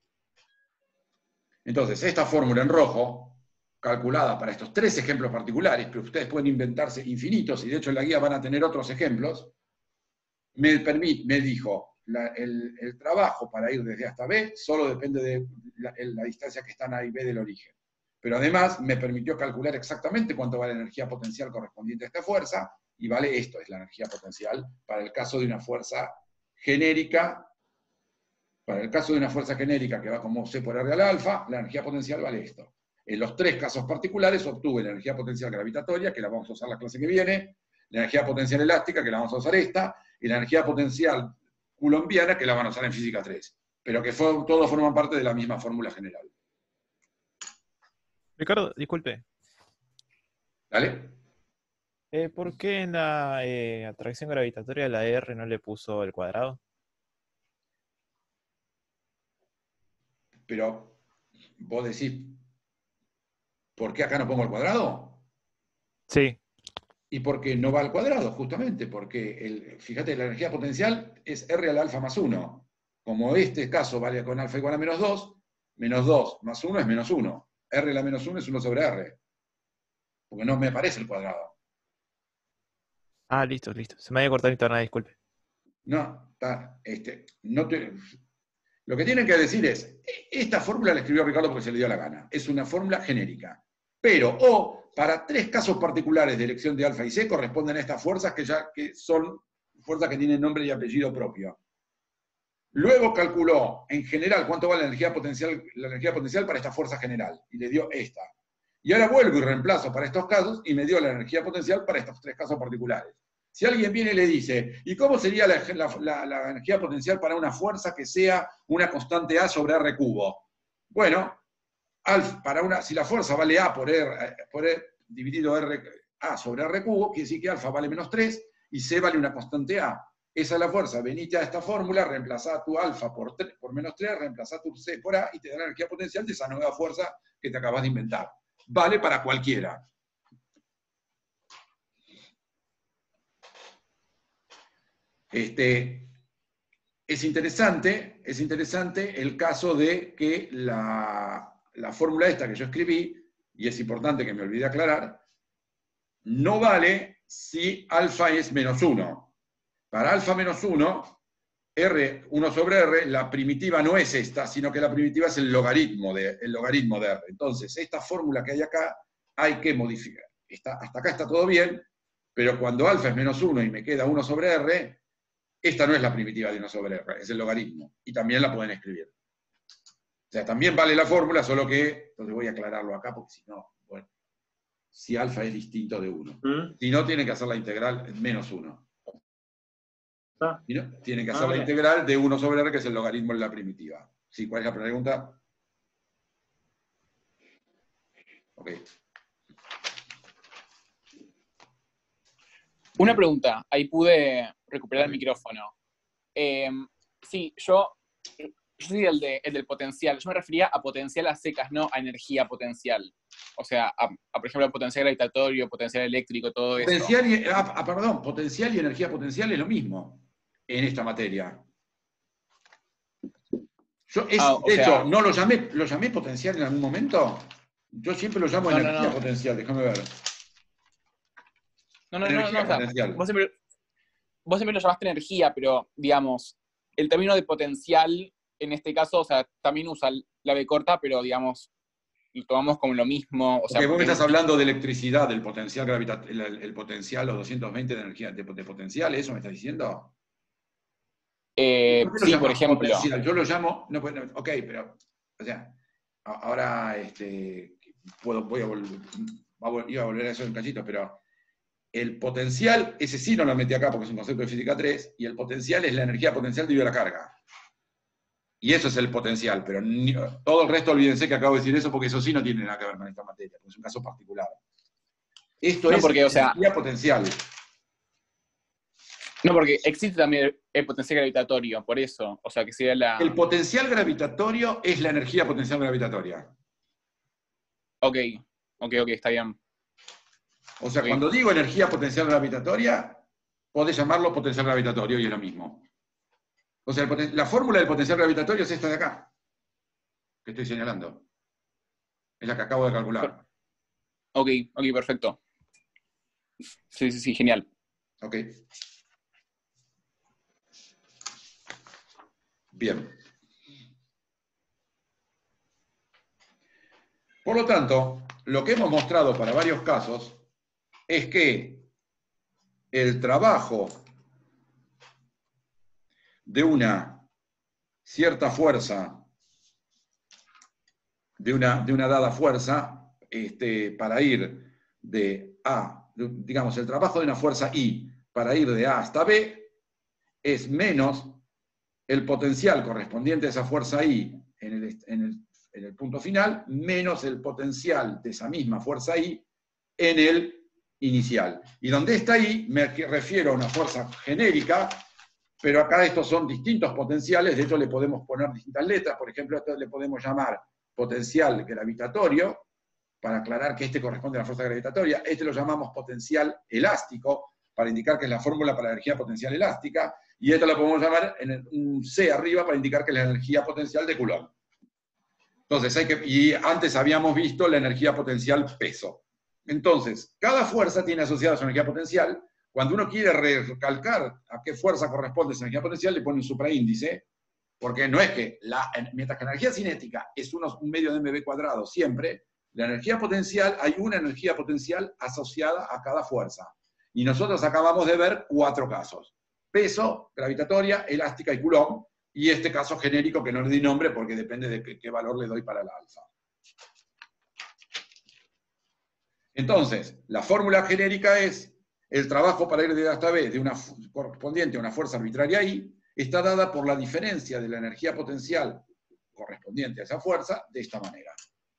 Entonces, esta fórmula en rojo, calculada para estos 3 ejemplos particulares, pero ustedes pueden inventarse infinitos, y de hecho en la guía van a tener otros ejemplos, me dijo, el trabajo para ir desde A hasta B solo depende de la distancia que están A y B del origen. Pero además me permitió calcular exactamente cuánto vale la energía potencial correspondiente a esta fuerza, y vale esto, es la energía potencial para el caso de una fuerza genérica. Para el caso de una fuerza genérica que va como C por R al alfa, la energía potencial vale esto. En los 3 casos particulares obtuve la energía potencial gravitatoria, que la vamos a usar la clase que viene, la energía potencial elástica, que la vamos a usar esta, y la energía potencial coulombiana, que la van a usar en física 3. Pero que todos forman parte de la misma fórmula general. Ricardo, disculpe. ¿Dale? ¿Por qué en la atracción gravitatoria la R no le puso el cuadrado? Pero vos decís, ¿por qué acá no pongo el cuadrado? Sí. Y porque no va al cuadrado, justamente, porque, fíjate, la energía potencial es R al alfa más 1. Como este caso vale con alfa igual a menos 2 más 1 es menos 1. R a la menos 1 es 1 sobre R. Porque no me aparece el cuadrado. Ah, listo, listo. Se me había cortado internet, disculpe. No, lo que tienen que decir es, esta fórmula la escribió Ricardo porque se le dio la gana. Es una fórmula genérica. Pero, para 3 casos particulares de elección de alfa y C corresponden a estas fuerzas que son fuerzas que tienen nombre y apellido propio. Luego calculó, en general, cuánto vale la energía potencial para esta fuerza general. Y le dio esta. Y ahora vuelvo y reemplazo para estos casos y me dio la energía potencial para estos 3 casos particulares. Si alguien viene y le dice, ¿y cómo sería la energía potencial para una fuerza que sea una constante A sobre R cubo? Bueno, si la fuerza vale A por R dividido A sobre R cubo, quiere decir que alfa vale menos 3 y C vale una constante A. Esa es la fuerza. Venite a esta fórmula, reemplazá tu alfa por menos 3, reemplazá tu C por A y te da la energía potencial de esa nueva fuerza que te acabas de inventar. Vale para cualquiera. Es interesante el caso de que la fórmula esta que yo escribí, y es importante que me olvide aclarar, no vale si alfa es menos 1. Para alfa menos 1, R, 1 sobre R, la primitiva no es esta, sino que la primitiva es el logaritmo de R. Entonces, esta fórmula que hay acá hay que modificar. Hasta acá está todo bien, pero cuando alfa es menos 1 y me queda 1 sobre R, esta no es la primitiva de 1 sobre R, es el logaritmo. Y también la pueden escribir. O sea, también vale la fórmula, solo que, entonces voy a aclararlo acá, porque si no, bueno, si alfa es distinto de 1. Si no, tienen que hacer la integral en menos 1. ¿Está? Y no, tienen que hacer la bien. integral de 1 sobre r, que es el logaritmo de la primitiva. ¿Sí? ¿Cuál es la pregunta? Ok. Una pregunta, ahí pude recuperar el micrófono. Sí, yo soy el del potencial. Yo me refería a potencial a secas, no a energía potencial. O sea, por ejemplo, potencial gravitatorio, potencial eléctrico, todo eso. Potencial y, perdón, potencial y energía potencial es lo mismo en esta materia. Yo, de hecho, ¿no lo llamé potencial en algún momento? Yo siempre lo llamo energía potencial, déjame ver. No, Energía o sea, potencial. vos siempre lo llamaste energía, pero, digamos, el término de potencial, en este caso, o sea, también usa la B corta, pero, digamos, lo tomamos como lo mismo. O sea, Porque vos me porque estás hablando de electricidad, del potencial el potencial, los 220 de energía de potencial, ¿eso me estás diciendo? ¿Por qué lo sí, por llamas ejemplo. potencial? Yo lo llamo, ok, pero, o sea, ahora iba a volver a eso en un cachito, pero el potencial, ese sí no lo metí acá porque es un concepto de física 3, y el potencial es la energía potencial dividido la carga. Y eso es el potencial, pero todo el resto olvídense que acabo de decir eso porque eso sí no tiene nada que ver con esta materia, porque es un caso particular. Esto es porque, o sea, energía potencial. No, porque existe también el potencial gravitatorio, por eso. O sea, que sería la... El potencial gravitatorio es la energía potencial gravitatoria. Ok, está bien. O sea, cuando digo energía potencial gravitatoria, podés llamarlo potencial gravitatorio y es lo mismo. O sea, la fórmula del potencial gravitatorio es esta de acá, que estoy señalando. Es la que acabo de calcular. Ok, perfecto. Sí, genial. Ok. Bien. Por lo tanto, lo que hemos mostrado para varios casos es que el trabajo de una cierta fuerza, de una dada fuerza, para ir de A, digamos, el trabajo de una fuerza I para ir de A hasta B es menos el potencial correspondiente a esa fuerza I en el punto final, menos el potencial de esa misma fuerza I en el inicial. Y donde está I, me refiero a una fuerza genérica, pero acá estos son distintos potenciales, de hecho le podemos poner distintas letras, por ejemplo, a esto le podemos llamar potencial gravitatorio, para aclarar que este corresponde a la fuerza gravitatoria, este lo llamamos potencial elástico, para indicar que es la fórmula para la energía potencial elástica, y esto lo podemos llamar en un C arriba para indicar que es la energía potencial de Coulomb. Entonces, y antes habíamos visto la energía potencial peso. Entonces, cada fuerza tiene asociada su energía potencial. Cuando uno quiere recalcar a qué fuerza corresponde esa energía potencial, le pone un supraíndice, porque no es que, mientras que la energía cinética es un medio de mv cuadrado siempre, la energía potencial, hay una energía potencial asociada a cada fuerza. Y nosotros acabamos de ver 4 casos. Peso, gravitatoria, elástica y Coulomb, y este caso genérico que no le di nombre porque depende de qué valor le doy para la alfa. Entonces, la fórmula genérica es el trabajo para ir de A hasta B de una correspondiente a una fuerza arbitraria I, está dada por la diferencia de la energía potencial correspondiente a esa fuerza de esta manera.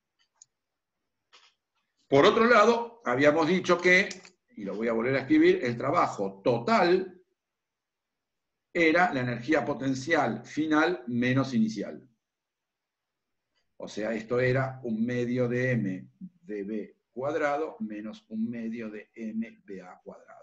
Por otro lado, habíamos dicho que, y lo voy a volver a escribir, el trabajo total era la energía potencial final menos inicial. O sea, esto era un medio de m de b cuadrado menos un medio de mba cuadrado.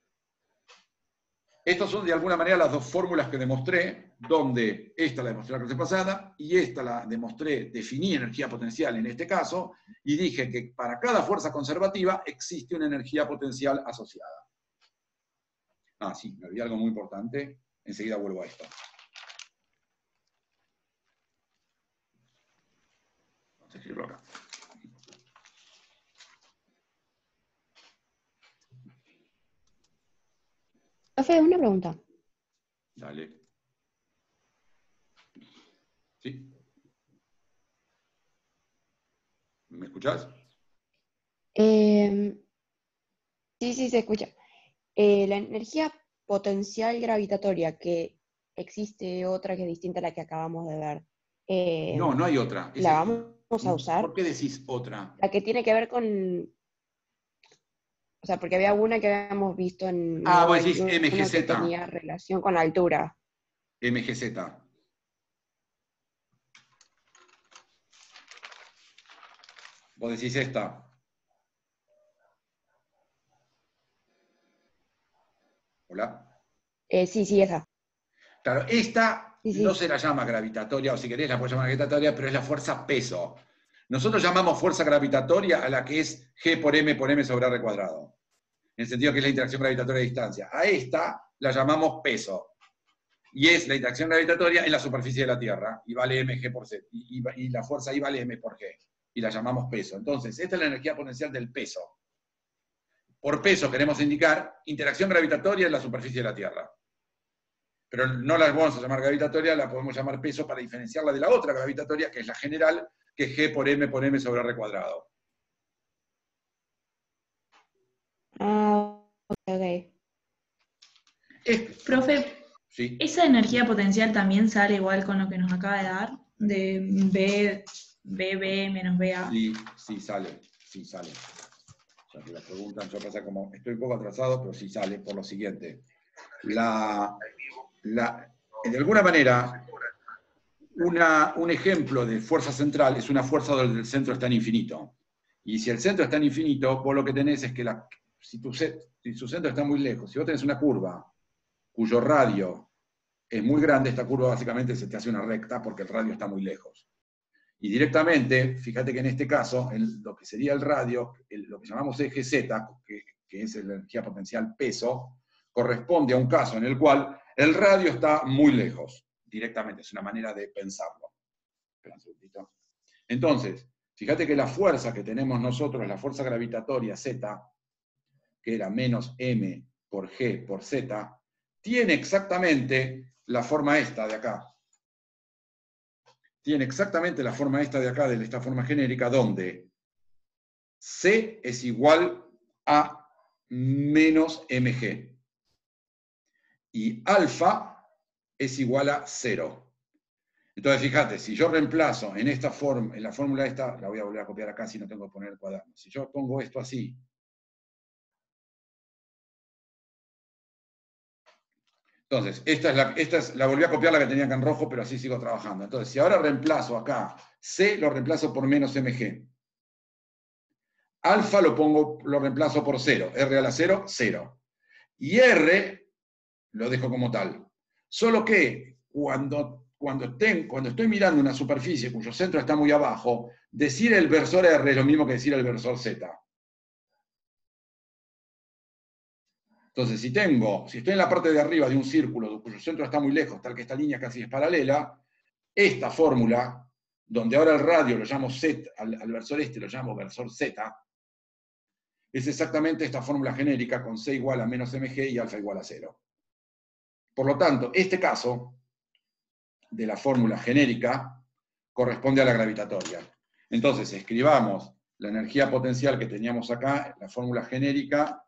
Estas son de alguna manera las dos fórmulas que demostré, donde esta la demostré la clase pasada y esta la demostré, definí energía potencial en este caso, y dije que para cada fuerza conservativa existe una energía potencial asociada. Ah, sí, me olvidé algo muy importante. Enseguida vuelvo a esto. Vamos a escribirlo acá. Profe, una pregunta. Dale. ¿Sí? ¿Me escuchás? Sí, se escucha. La energía potencial gravitatoria, que existe otra que es distinta a la que acabamos de ver, No, no hay otra. ¿la vamos a usar? ¿Por qué decís otra? La que tiene que ver con... O sea, porque había una que habíamos visto en... Vos decís uno MGZ. que tenía relación con la altura. MGZ. Vos decís esta. ¿Hola? Sí, esa. Claro, esta Sí, sí. no se la llama gravitatoria, o si querés la puedes llamar gravitatoria, pero es la fuerza peso. Nosotros llamamos fuerza gravitatoria a la que es G por M sobre R cuadrado. En el sentido que es la interacción gravitatoria de distancia. A esta la llamamos peso. Y es la interacción gravitatoria en la superficie de la Tierra. Y vale mg por z. Y la fuerza ahí vale m por g. Y la llamamos peso. Entonces, esta es la energía potencial del peso. Por peso queremos indicar interacción gravitatoria en la superficie de la Tierra. Pero no la vamos a llamar gravitatoria, la podemos llamar peso para diferenciarla de la otra gravitatoria, que es la general, que es G por M sobre R cuadrado. Ok. Profe, Sí. ¿esa energía potencial también sale igual con lo que nos acaba de dar? De BB menos BA. Sí sale. Ya que la preguntan, yo pasa como, estoy un poco atrasado, pero sí sale por lo siguiente. De alguna manera, un ejemplo de fuerza central es una fuerza donde el centro está en infinito. Y si el centro está en infinito, vos lo que tenés es que si su centro está muy lejos, si vos tenés una curva cuyo radio es muy grande, esta curva básicamente se te hace una recta porque el radio está muy lejos. Y directamente, fíjate que en este caso, lo que sería el radio, lo que llamamos eje Z, que es la energía potencial peso, corresponde a un caso en el cual el radio está muy lejos, directamente, es una manera de pensarlo. Espera un segundito. Entonces, fíjate que la fuerza que tenemos nosotros, la fuerza gravitatoria Z, que era menos m por g por z, tiene exactamente la forma esta de acá. Tiene exactamente la forma esta de acá, de esta forma genérica, donde C es igual a menos mg. Y alfa es igual a 0. Entonces, fíjate, si yo reemplazo en esta forma, en la fórmula esta, la voy a volver a copiar acá si no tengo que poner el cuaderno. Si yo pongo esto así, entonces, la volví a copiar la que tenía acá en rojo, pero así sigo trabajando. Entonces, si ahora reemplazo acá, C lo reemplazo por menos mg. Alfa lo reemplazo por 0. R a la 0, 0. Y R lo dejo como tal. Solo que cuando estoy mirando una superficie cuyo centro está muy abajo, decir el versor R es lo mismo que decir el versor Z. Entonces, si estoy en la parte de arriba de un círculo cuyo centro está muy lejos, tal que esta línea casi es paralela, esta fórmula, donde ahora el radio lo llamo Z, al versor este lo llamo versor Z, es exactamente esta fórmula genérica con C igual a menos mg y alfa igual a 0. Por lo tanto, este caso de la fórmula genérica corresponde a la gravitatoria. Entonces, escribamos la energía potencial que teníamos acá, la fórmula genérica,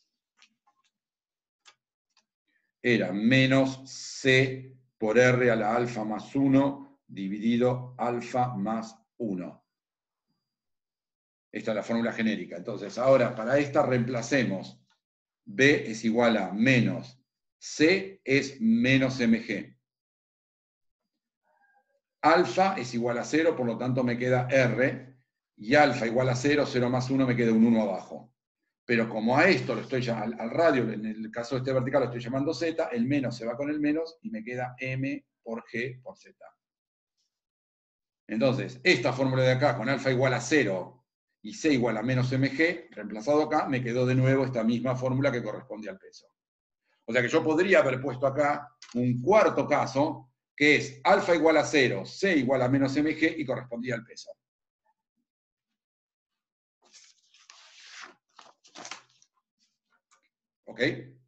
era menos C por R a la alfa más 1 dividido alfa más 1. Esta es la fórmula genérica. Entonces, ahora para esta reemplacemos B es igual a menos C es menos mg. Alfa es igual a 0, por lo tanto me queda R, y alfa igual a 0, 0 más 1 me queda un 1 abajo. Pero como a esto lo estoy al radio, en el caso de este vertical lo estoy llamando Z, el menos se va con el menos y me queda M por G por Z. Entonces, esta fórmula de acá, con alfa igual a 0 y C igual a menos mg, reemplazado acá, me quedó de nuevo esta misma fórmula que corresponde al peso. O sea que yo podría haber puesto acá un cuarto caso, que es alfa igual a 0, C igual a menos mg y correspondía al peso. ¿Ok?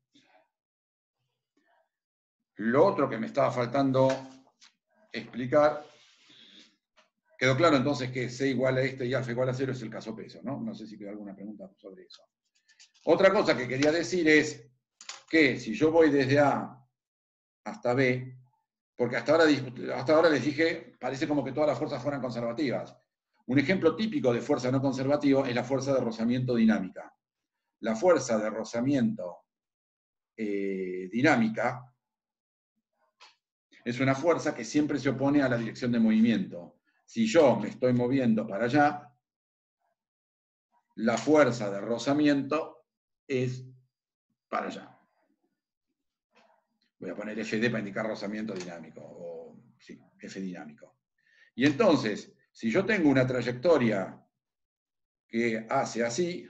Lo otro que me estaba faltando explicar, quedó claro entonces que C igual a este y alfa igual a 0 es el caso peso, ¿no? No sé si queda alguna pregunta sobre eso. Otra cosa que quería decir es que si yo voy desde A hasta B, porque hasta ahora les dije, parece como que todas las fuerzas fueran conservativas. Un ejemplo típico de fuerza no conservativa es la fuerza de rozamiento dinámica. La fuerza de rozamiento dinámica es una fuerza que siempre se opone a la dirección de movimiento. Si yo me estoy moviendo para allá, la fuerza de rozamiento es para allá. Voy a poner FD para indicar rozamiento dinámico, o sí, F dinámico. Y entonces, si yo tengo una trayectoria que hace así,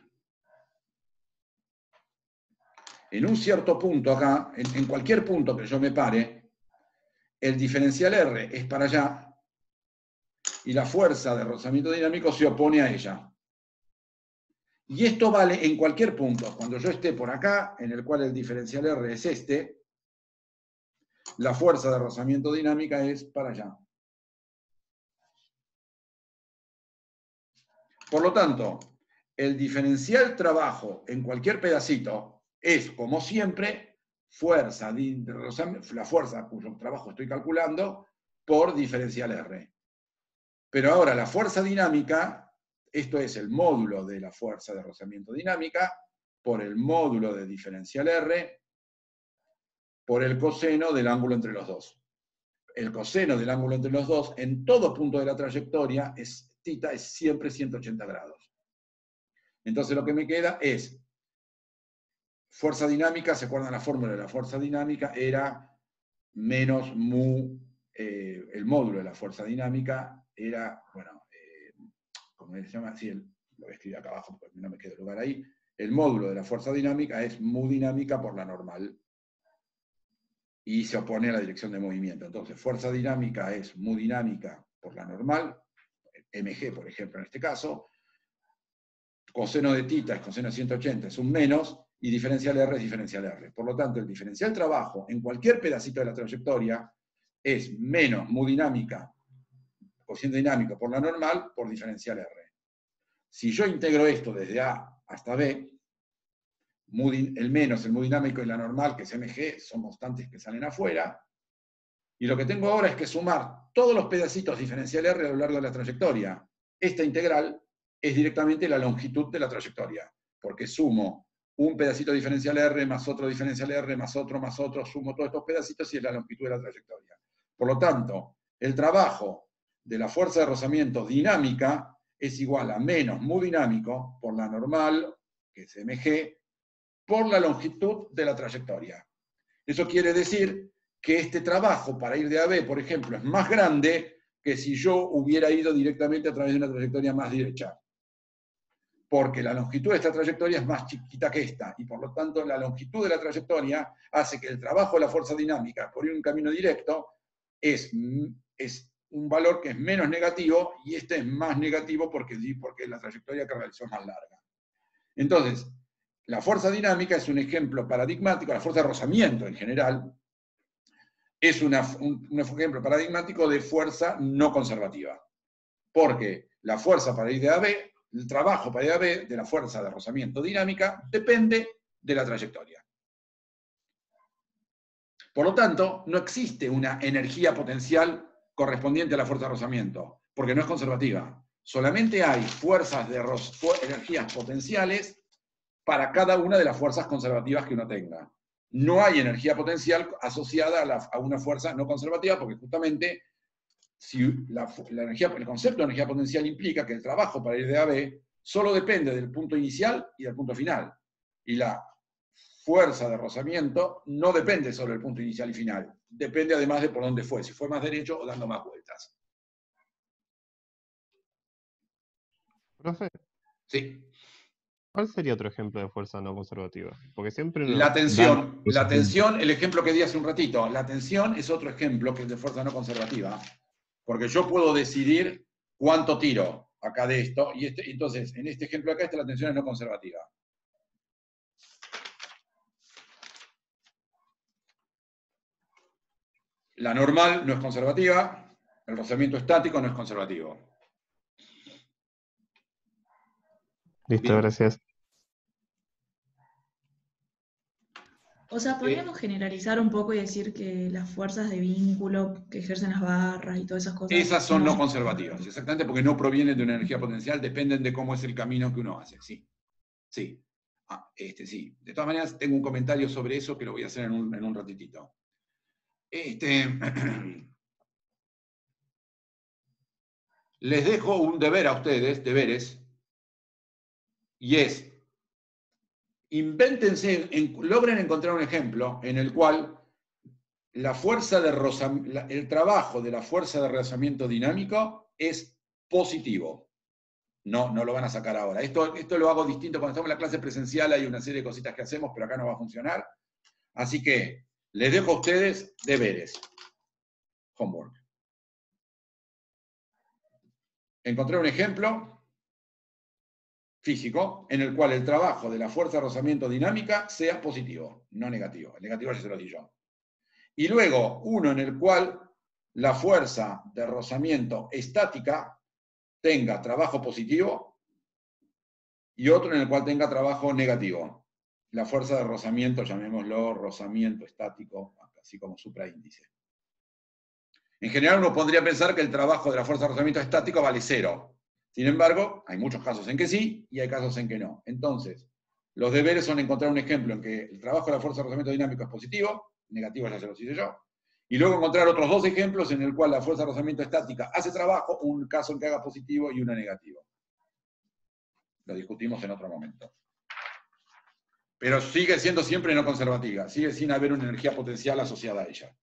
en un cierto punto acá, en cualquier punto que yo me pare, el diferencial R es para allá y la fuerza de rozamiento dinámico se opone a ella. Y esto vale en cualquier punto. Cuando yo esté por acá, en el cual el diferencial R es este, la fuerza de rozamiento dinámica es para allá. Por lo tanto, el diferencial trabajo en cualquier pedacito es, como siempre, la fuerza cuyo trabajo estoy calculando por diferencial R. Pero ahora la fuerza dinámica, esto es el módulo de la fuerza de rozamiento dinámica, por el módulo de diferencial R, por el coseno del ángulo entre los dos. El coseno del ángulo entre los dos, en todo punto de la trayectoria, θ es siempre 180 grados. Entonces lo que me queda es fuerza dinámica, ¿se acuerdan la fórmula de la fuerza dinámica? Era menos mu, el módulo de la fuerza dinámica era, bueno, ¿cómo se llama? Sí, lo voy a escribir acá abajo porque no me queda lugar ahí. El módulo de la fuerza dinámica es mu dinámica por la normal. Y se opone a la dirección de movimiento. Entonces, fuerza dinámica es mu dinámica por la normal, mg, por ejemplo, en este caso. Coseno de θ es coseno de 180, es un menos, y diferencial R es diferencial R. Por lo tanto, el diferencial trabajo en cualquier pedacito de la trayectoria es menos mu dinámica, cociente dinámico por la normal, por diferencial R. Si yo integro esto desde A hasta B, el menos, el mu dinámico y la normal, que es mg, son constantes que salen afuera, y lo que tengo ahora es que sumar todos los pedacitos diferencial R a lo largo de la trayectoria. Esta integral es directamente la longitud de la trayectoria, porque sumo un pedacito diferencial R más otro diferencial R más otro, sumo todos estos pedacitos y es la longitud de la trayectoria. Por lo tanto, el trabajo de la fuerza de rozamiento dinámica es igual a menos mu dinámico por la normal, que es mg, por la longitud de la trayectoria. Eso quiere decir que este trabajo para ir de A a B, por ejemplo, es más grande que si yo hubiera ido directamente a través de una trayectoria más derecha. Porque la longitud de esta trayectoria es más chiquita que esta, y por lo tanto la longitud de la trayectoria hace que el trabajo de la fuerza dinámica por ir un camino directo es un valor que es menos negativo, y este es más negativo porque la trayectoria que realizó es más larga. Entonces, la fuerza dinámica es un ejemplo paradigmático, la fuerza de rozamiento en general, es un ejemplo paradigmático de fuerza no conservativa. Porque la fuerza para ir de A a B, el trabajo para ir a B de la fuerza de rozamiento dinámica, depende de la trayectoria. Por lo tanto, no existe una energía potencial correspondiente a la fuerza de rozamiento, porque no es conservativa. Solamente hay energías potenciales para cada una de las fuerzas conservativas que uno tenga. No hay energía potencial asociada a una fuerza no conservativa, porque justamente el concepto de energía potencial implica que el trabajo para ir de A a B solo depende del punto inicial y del punto final. Y la fuerza de rozamiento no depende solo del punto inicial y final. Depende además de por dónde fue, si fue más derecho o dando más vueltas. Profe, Sí. ¿cuál sería otro ejemplo de fuerza no conservativa? Porque siempre nos La tensión. dan La tensión, el ejemplo que di hace un ratito, la tensión es otro ejemplo que es de fuerza no conservativa. Porque yo puedo decidir cuánto tiro acá de esto, y entonces, en este ejemplo acá, la tensión es no conservativa. La normal no es conservativa, el rozamiento estático no es conservativo. Listo, Bien. gracias. O sea, podríamos generalizar un poco y decir que las fuerzas de vínculo que ejercen las barras y todas esas cosas. Esas son no conservativas, exactamente, porque no provienen de una energía potencial, dependen de cómo es el camino que uno hace, sí. Sí. Sí. De todas maneras, tengo un comentario sobre eso que lo voy a hacer en un ratitito. Les dejo un deber a ustedes, deberes, y es, invéntense, logren encontrar un ejemplo en el cual la fuerza de el trabajo de la fuerza de rozamiento dinámico es positivo. No lo van a sacar ahora. Esto lo hago distinto cuando estamos en la clase presencial, hay una serie de cositas que hacemos, pero acá no va a funcionar. Así que les dejo a ustedes deberes. Homework. Encontré un ejemplo físico en el cual el trabajo de la fuerza de rozamiento dinámica sea positivo, no negativo. El negativo ya se lo di yo. Y luego uno en el cual la fuerza de rozamiento estática tenga trabajo positivo y otro en el cual tenga trabajo negativo. La fuerza de rozamiento, llamémoslo rozamiento estático, así como supraíndice. En general uno podría pensar que el trabajo de la fuerza de rozamiento estático vale 0. Sin embargo, hay muchos casos en que sí y hay casos en que no. Entonces, los deberes son encontrar un ejemplo en que el trabajo de la fuerza de rozamiento dinámico es positivo, negativo ya se los hice yo, y luego encontrar otros 2 ejemplos en el cual la fuerza de rozamiento estática hace trabajo, un caso en que haga positivo y uno negativo. Lo discutimos en otro momento. Pero sigue siendo siempre no conservativa, sigue sin haber una energía potencial asociada a ella.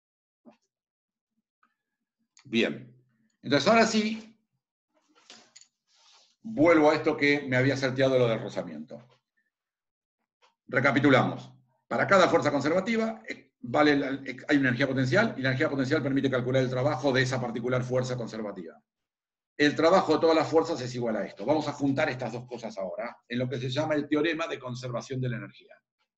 Bien. Entonces ahora sí, vuelvo a esto que me había salteado lo del rozamiento. Recapitulamos. Para cada fuerza conservativa hay una energía potencial y la energía potencial permite calcular el trabajo de esa particular fuerza conservativa. El trabajo de todas las fuerzas es igual a esto. Vamos a juntar estas dos cosas ahora en lo que se llama el teorema de conservación de la energía.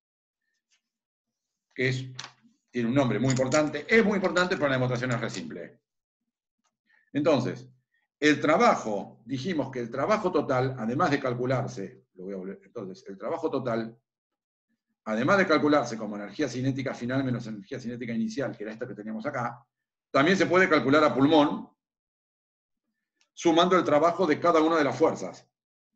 Que tiene un nombre muy importante. Es muy importante, pero la demostración es re simple. Entonces, el trabajo, dijimos que el trabajo total, además de calcularse, entonces, el trabajo total, además de calcularse como energía cinética final menos energía cinética inicial, que era esta que teníamos acá, también se puede calcular a pulmón, sumando el trabajo de cada una de las fuerzas.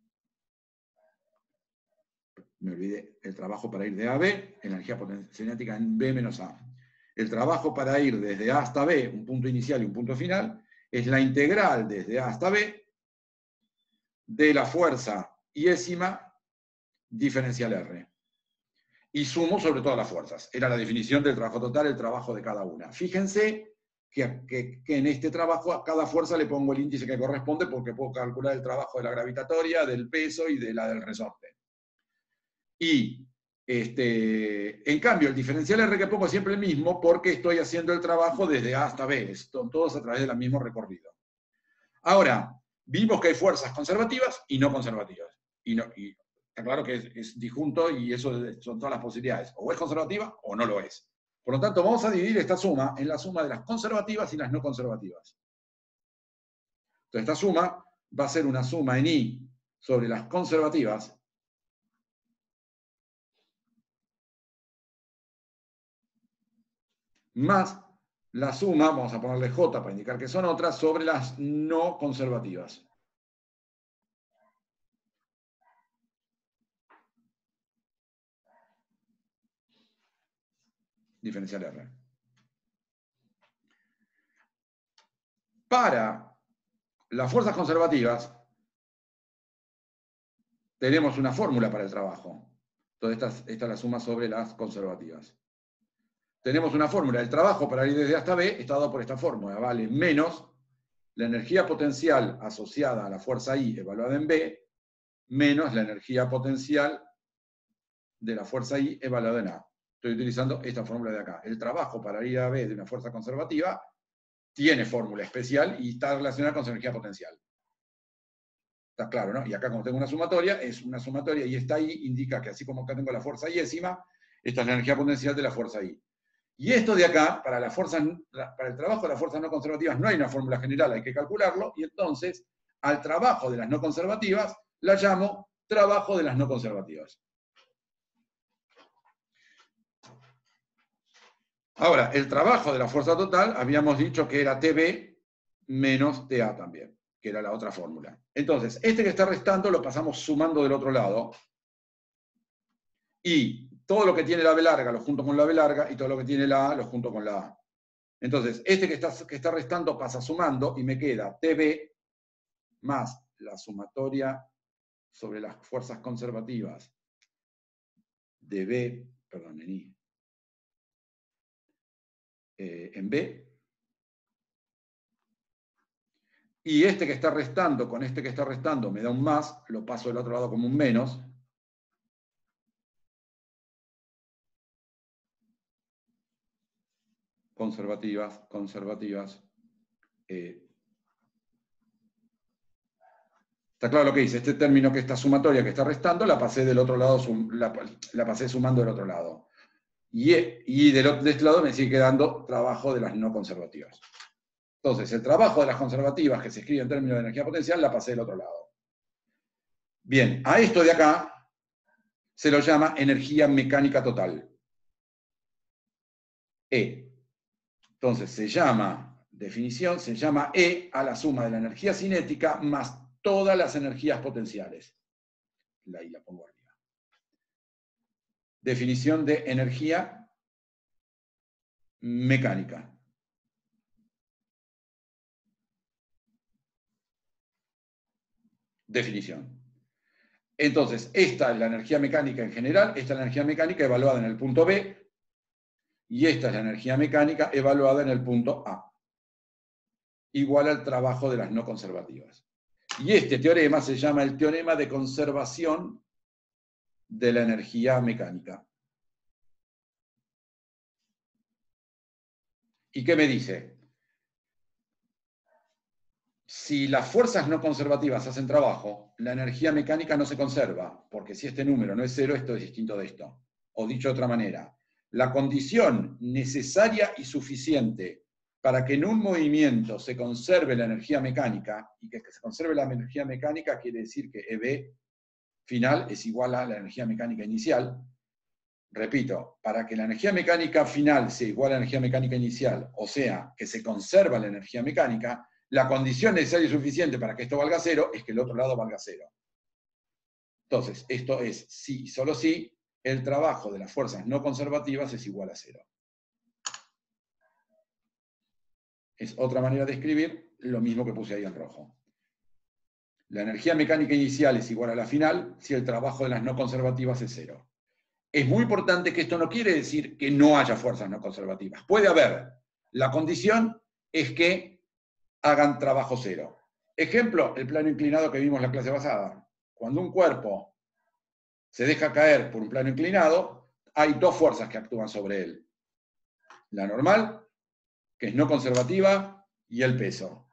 Me olvidé, el trabajo para ir de A a B, energía cinética en B menos A. El trabajo para ir desde A hasta B, un punto inicial y un punto final, es la integral desde A hasta B de la fuerza iésima diferencial R. Y sumo sobre todas las fuerzas. Era la definición del trabajo total, el trabajo de cada una. Fíjense que en este trabajo a cada fuerza le pongo el índice que corresponde porque puedo calcular el trabajo de la gravitatoria, del peso y de la del resorte. Y en cambio el diferencial R que pongo es siempre el mismo porque estoy haciendo el trabajo desde A hasta B. Son todos a través del mismo recorrido. Ahora, vimos que hay fuerzas conservativas y no conservativas. Y está claro que es disjunto y eso son todas las posibilidades. O es conservativa o no lo es. Por lo tanto, vamos a dividir esta suma en la suma de las conservativas y las no conservativas. Entonces, esta suma va a ser una suma en I sobre las conservativas más la suma, vamos a ponerle J para indicar que son otras, sobre las no conservativas. Diferencial R. Para las fuerzas conservativas, tenemos una fórmula para el trabajo. Entonces, esta es la suma sobre las conservativas. Tenemos una fórmula. El trabajo para ir desde A hasta B está dado por esta fórmula. Vale menos la energía potencial asociada a la fuerza I evaluada en B, menos la energía potencial de la fuerza I evaluada en A. Estoy utilizando esta fórmula de acá. El trabajo para ir a B de una fuerza conservativa tiene fórmula especial y está relacionada con su energía potencial. Está claro, ¿no? Y acá como tengo una sumatoria, es una sumatoria y esta I indica que así como acá tengo la fuerza iésima, esta es la energía potencial de la fuerza I. Y esto de acá, para el trabajo de las fuerzas no conservativas no hay una fórmula general, hay que calcularlo, y entonces al trabajo de las no conservativas la llamo trabajo de las no conservativas. Ahora, el trabajo de la fuerza total, habíamos dicho que era TB menos TA también, que era la otra fórmula. Entonces, este que está restando lo pasamos sumando del otro lado, y todo lo que tiene la B larga lo junto con la B larga, y todo lo que tiene la A lo junto con la A. Entonces, este que está restando pasa sumando, y me queda TB más la sumatoria sobre las fuerzas conservativas de B, perdón, en I, en B, y este que está restando con este que está restando me da un más, lo paso del otro lado como un menos, conservativas, conservativas. Está claro lo que dice, este término que está sumatoria, que está restando, la pasé del otro lado, la pasé sumando del otro lado. Y de este lado me sigue quedando trabajo de las no conservativas. Entonces, el trabajo de las conservativas, que se escribe en términos de energía potencial, la pasé del otro lado. Bien, a esto de acá se lo llama energía mecánica total. E. Entonces, se llama, definición, se llama E a la suma de la energía cinética más todas las energías potenciales. Ahí la pongo arriba. Definición de energía mecánica. Definición. Entonces, esta es la energía mecánica en general, esta es la energía mecánica evaluada en el punto B, y esta es la energía mecánica evaluada en el punto A. Igual al trabajo de las no conservativas. Y este teorema se llama el teorema de conservación de la energía mecánica. ¿Y qué me dice? Si las fuerzas no conservativas hacen trabajo, la energía mecánica no se conserva, porque si este número no es cero, esto es distinto de esto. O dicho de otra manera, la condición necesaria y suficiente para que en un movimiento se conserve la energía mecánica, y que se conserve la energía mecánica quiere decir que EB final es igual a la energía mecánica inicial. Repito, para que la energía mecánica final sea igual a la energía mecánica inicial, o sea, que se conserva la energía mecánica, la condición necesaria y suficiente para que esto valga cero es que el otro lado valga cero. Entonces, esto es sí y solo sí, el trabajo de las fuerzas no conservativas es igual a cero. Es otra manera de escribir lo mismo que puse ahí en rojo. La energía mecánica inicial es igual a la final si el trabajo de las no conservativas es cero. Es muy importante que esto no quiere decir que no haya fuerzas no conservativas. Puede haber. La condición es que hagan trabajo cero. Ejemplo, el plano inclinado que vimos en la clase pasada. Cuando un cuerpo se deja caer por un plano inclinado, hay dos fuerzas que actúan sobre él. La normal, que es no conservativa, y el peso.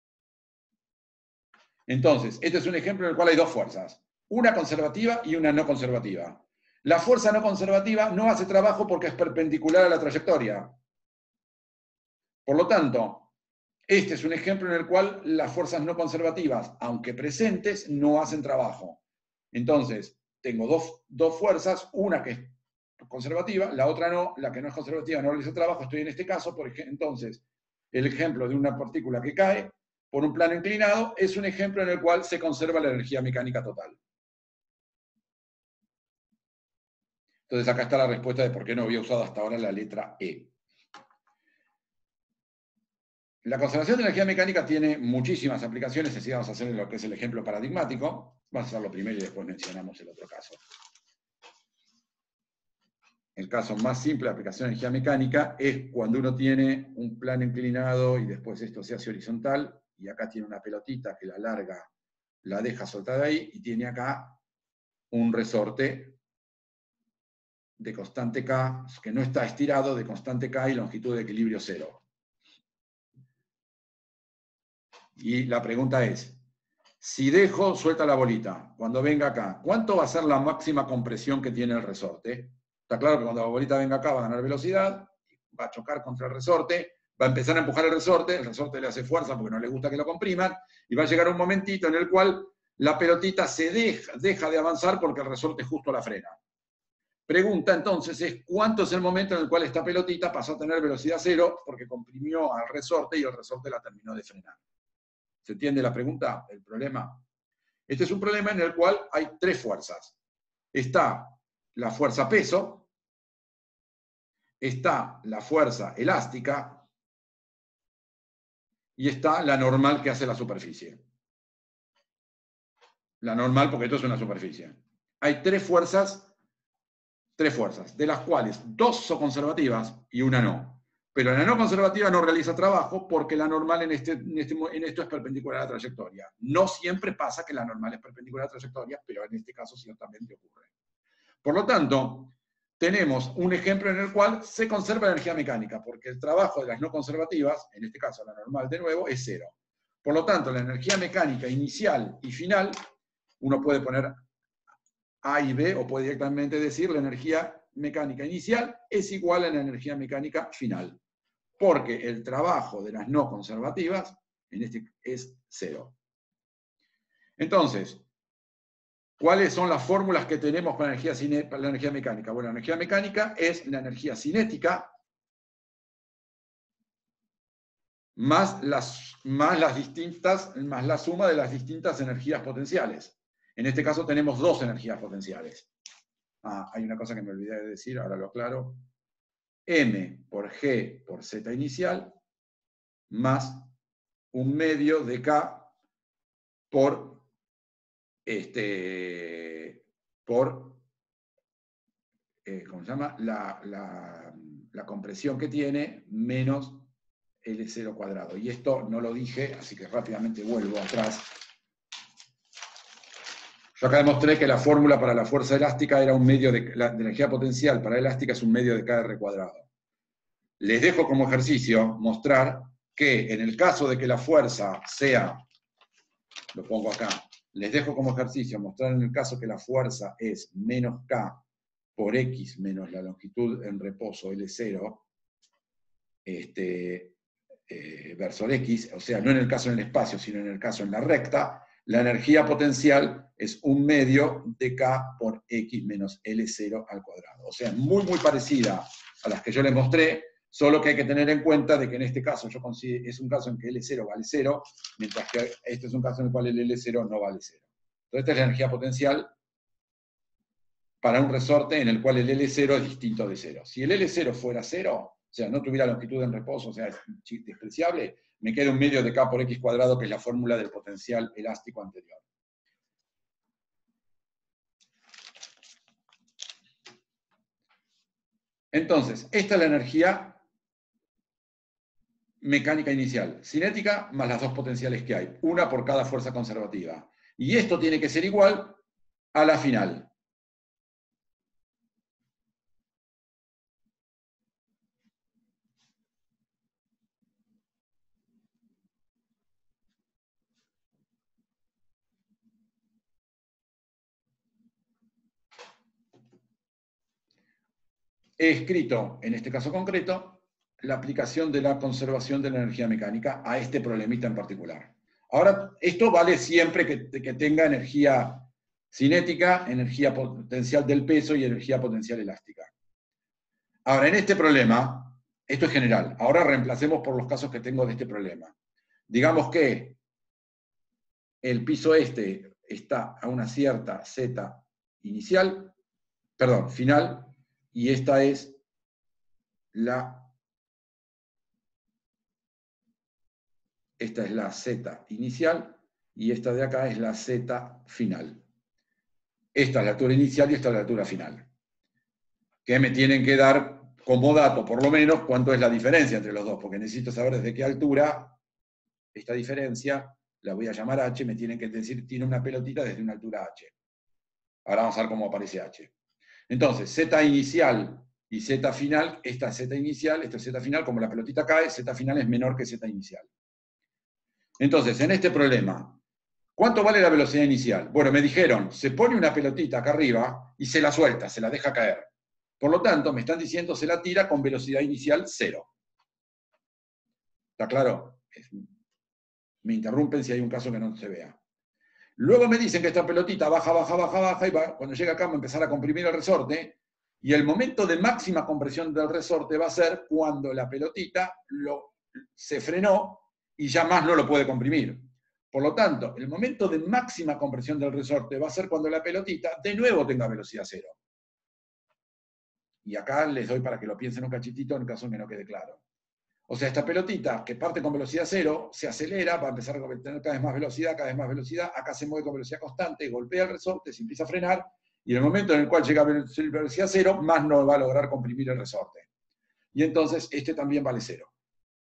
Entonces, este es un ejemplo en el cual hay dos fuerzas. Una conservativa y una no conservativa. La fuerza no conservativa no hace trabajo porque es perpendicular a la trayectoria. Por lo tanto, este es un ejemplo en el cual las fuerzas no conservativas, aunque presentes, no hacen trabajo. Entonces, tengo dos fuerzas, una que es conservativa, la otra no, la que no es conservativa no realiza trabajo, estoy en este caso, entonces, el ejemplo de una partícula que cae por un plano inclinado es un ejemplo en el cual se conserva la energía mecánica total. Entonces acá está la respuesta de por qué no había usado hasta ahora la letra E. La conservación de energía mecánica tiene muchísimas aplicaciones, así vamos a hacer lo que es el ejemplo paradigmático. Vamos a hacerlo primero y después mencionamos el otro caso. El caso más simple de aplicación de energía mecánica es cuando uno tiene un plano inclinado y después esto se hace horizontal, y acá tiene una pelotita que la larga, la deja soltada ahí, y tiene acá un resorte de constante K, que no está estirado, de constante K y longitud de equilibrio 0. Y la pregunta es, si dejo suelta la bolita, cuando venga acá, ¿cuánto va a ser la máxima compresión que tiene el resorte? Está claro que cuando la bolita venga acá va a ganar velocidad, va a chocar contra el resorte, va a empezar a empujar el resorte le hace fuerza porque no le gusta que lo compriman, y va a llegar un momentito en el cual la pelotita se deja de avanzar porque el resorte justo la frena. pregunta entonces es cuánto es el momento en el cual esta pelotita pasó a tener velocidad cero porque comprimió al resorte y el resorte la terminó de frenar. ¿Se entiende la pregunta? El problema. Este es un problema en el cual hay tres fuerzas. Está la fuerza peso, está la fuerza elástica y está la normal que hace la superficie. La normal porque esto es una superficie. Hay tres fuerzas, de las cuales dos son conservativas y una no. Pero la no conservativa no realiza trabajo porque la normal en esto es perpendicular a la trayectoria. No siempre pasa que la normal es perpendicular a la trayectoria, pero en este caso ciertamente ocurre. Por lo tanto, tenemos un ejemplo en el cual se conserva la energía mecánica, porque el trabajo de las no conservativas, en este caso la normal de nuevo, es cero. Por lo tanto, la energía mecánica inicial y final, uno puede poner A y B, o puede directamente decir la energía mecánica inicial es igual a la energía mecánica final, porque el trabajo de las no conservativas en este es cero. Entonces, ¿cuáles son las fórmulas que tenemos para la energía mecánica? Bueno, la energía mecánica es la energía cinética más la suma de las distintas energías potenciales. En este caso tenemos dos energías potenciales. Hay una cosa que me olvidé de decir, ahora lo aclaro. M por G por Z inicial más un medio de K por ¿cómo se llama? La compresión que tiene menos L0 cuadrado. Y esto no lo dije, así que rápidamente vuelvo atrás. Yo acá demostré que la fórmula para la fuerza elástica era un medio de la energía potencial para elástica es un medio de KR cuadrado. Les dejo como ejercicio mostrar que en el caso de que la fuerza sea, lo pongo acá, les dejo como ejercicio mostrar en el caso que la fuerza es menos K por X menos la longitud en reposo L0, verso el X, o sea, no en el caso en el espacio, sino en el caso en la recta, la energía potencial es un medio de K por X menos L0 al cuadrado. O sea, muy, muy parecida a las que yo les mostré, solo que hay que tener en cuenta de que en este caso es un caso en que L0 vale 0, mientras que este es un caso en el cual el L0 no vale 0. Entonces esta es la energía potencial para un resorte en el cual el L0 es distinto de 0. Si el L0 fuera 0, o sea, no tuviera longitud en reposo, o sea, es despreciable, me queda un medio de K por X cuadrado, que es la fórmula del potencial elástico anterior. Entonces, esta es la energía mecánica inicial, cinética, más las dos potenciales que hay, una por cada fuerza conservativa. Y esto tiene que ser igual a la final. He escrito, en este caso concreto, la aplicación de la conservación de la energía mecánica a este problemita en particular. Ahora, esto vale siempre que tenga energía cinética, energía potencial del peso y energía potencial elástica. Ahora, en este problema, esto es general, ahora reemplacemos por los casos que tengo de este problema. Digamos que el piso este está a una cierta Z inicial, perdón, final, y esta es la Z inicial, y esta de acá es la Z final. Esta es la altura inicial y esta es la altura final. Que me tienen que dar como dato, por lo menos, cuánto es la diferencia entre los dos, porque necesito saber desde qué altura esta diferencia, la voy a llamar H, me tienen que decir, tiene una pelotita desde una altura H. Ahora vamos a ver cómo aparece H. Entonces, Z inicial y Z final, esta es Z inicial, esta es Z final, como la pelotita cae, Z final es menor que Z inicial. Entonces, en este problema, ¿cuánto vale la velocidad inicial? Bueno, me dijeron, se pone una pelotita acá arriba y se la suelta, se la deja caer. Por lo tanto, me están diciendo, se la tira con velocidad inicial 0. ¿Está claro? Me interrumpen si hay un caso que no se vea. Luego me dicen que esta pelotita baja, baja, baja, baja, y cuando llega acá va a empezar a comprimir el resorte, Y el momento de máxima compresión del resorte va a ser cuando la pelotita se frenó y ya más no lo puede comprimir. Por lo tanto, el momento de máxima compresión del resorte va a ser cuando la pelotita de nuevo tenga velocidad cero. Y acá les doy para que lo piensen un cachitito en caso de que no quede claro. O sea, esta pelotita que parte con velocidad cero, se acelera, va a empezar a tener cada vez más velocidad, acá se mueve con velocidad constante, golpea el resorte, se empieza a frenar, y en el momento en el cual llega a velocidad cero, más no va a lograr comprimir el resorte. Y entonces este también vale cero.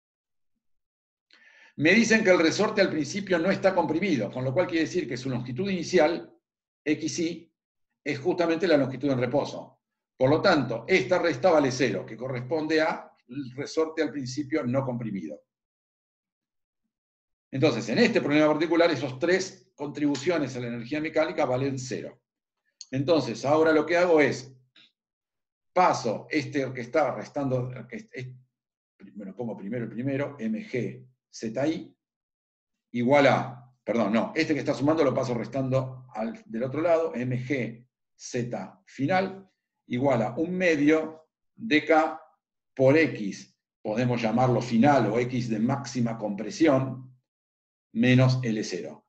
Me dicen que el resorte al principio no está comprimido, con lo cual quiere decir que su longitud inicial, XY, es justamente la longitud en reposo. Por lo tanto, esta resta vale cero, que corresponde al resorte al principio no comprimido. Entonces, en este problema particular, esos tres contribuciones a la energía mecánica valen cero. Entonces, ahora lo que hago es, paso este que estaba restando, bueno, pongo primero el primero, mg ZI, igual a, perdón, no, este que está sumando lo paso restando del otro lado, mg z final, igual a 1/2 dk por x, podemos llamarlo final o x de máxima compresión, menos L0.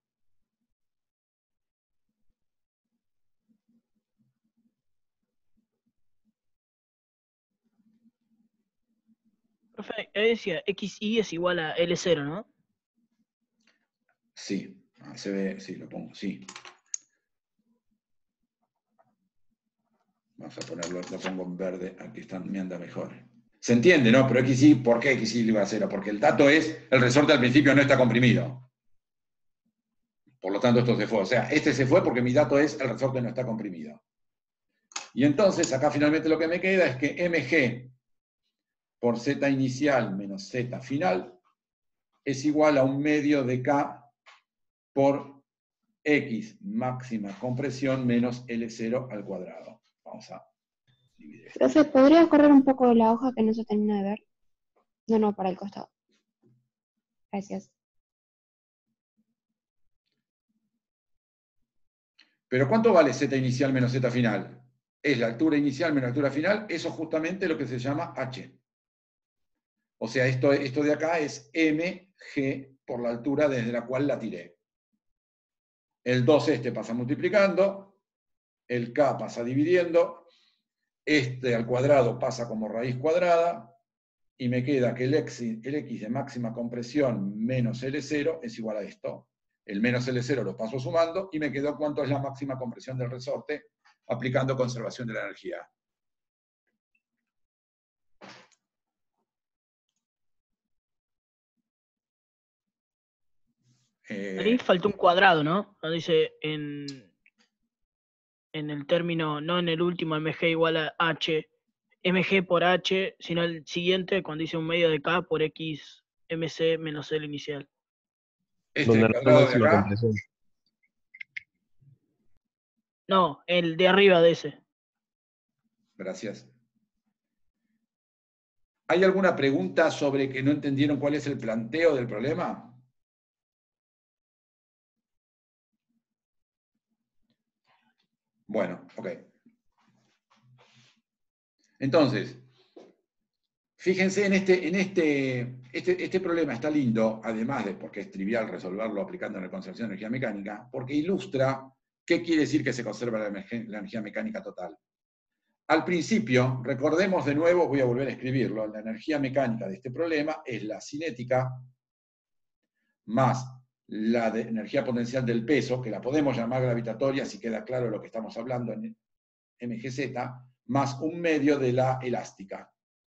Profe, decía, XY es igual a L0, ¿no? Sí, se ve, sí, lo pongo, sí. Vamos a ponerlo, lo pongo en verde, aquí me anda mejor. Se entiende, ¿no? Pero XY, ¿por qué XY iba a 0? Porque el dato es, el resorte al principio no está comprimido. Por lo tanto, esto se fue. O sea, este se fue porque mi dato es, el resorte no está comprimido. Y entonces, acá finalmente lo que me queda es que mg por z inicial menos z final es igual a 1/2 de k por x máxima compresión menos L0 al cuadrado. Vamos a dividir esto. Profe, ¿podría correr un poco la hoja que no se termina de ver? No, para el costado. Gracias. ¿Pero cuánto vale z inicial menos z final? Es la altura inicial menos la altura final, eso es justamente lo que se llama h. O sea, esto de acá es mg por la altura desde la cual la tiré. El 2 pasa multiplicando, el k pasa dividiendo, este al cuadrado pasa como raíz cuadrada, y me queda que el x de máxima compresión menos L0 es igual a esto. El menos L0 lo paso sumando, y me quedó cuánto es la máxima compresión del resorte, aplicando conservación de la energía. Ahí falta un cuadrado, ¿no? Dice en el término, no en el último mg igual a h, mg por h, sino el siguiente cuando dice 1/2 de k por x mc menos el inicial. Donde no hay máxima compresión. No, el de arriba de ese. Gracias. ¿Hay alguna pregunta sobre que no entendieron cuál es el planteo del problema? Bueno, ok. Entonces, fíjense en este problema está lindo, además de porque es trivial resolverlo aplicando la conservación de energía mecánica, porque ilustra qué quiere decir que se conserva la energía mecánica total. Al principio, recordemos de nuevo, voy a volver a escribirlo, la energía mecánica de este problema es la cinética más la de energía potencial del peso, que la podemos llamar gravitatoria, si queda claro lo que estamos hablando en mgz, más 1/2 de la elástica.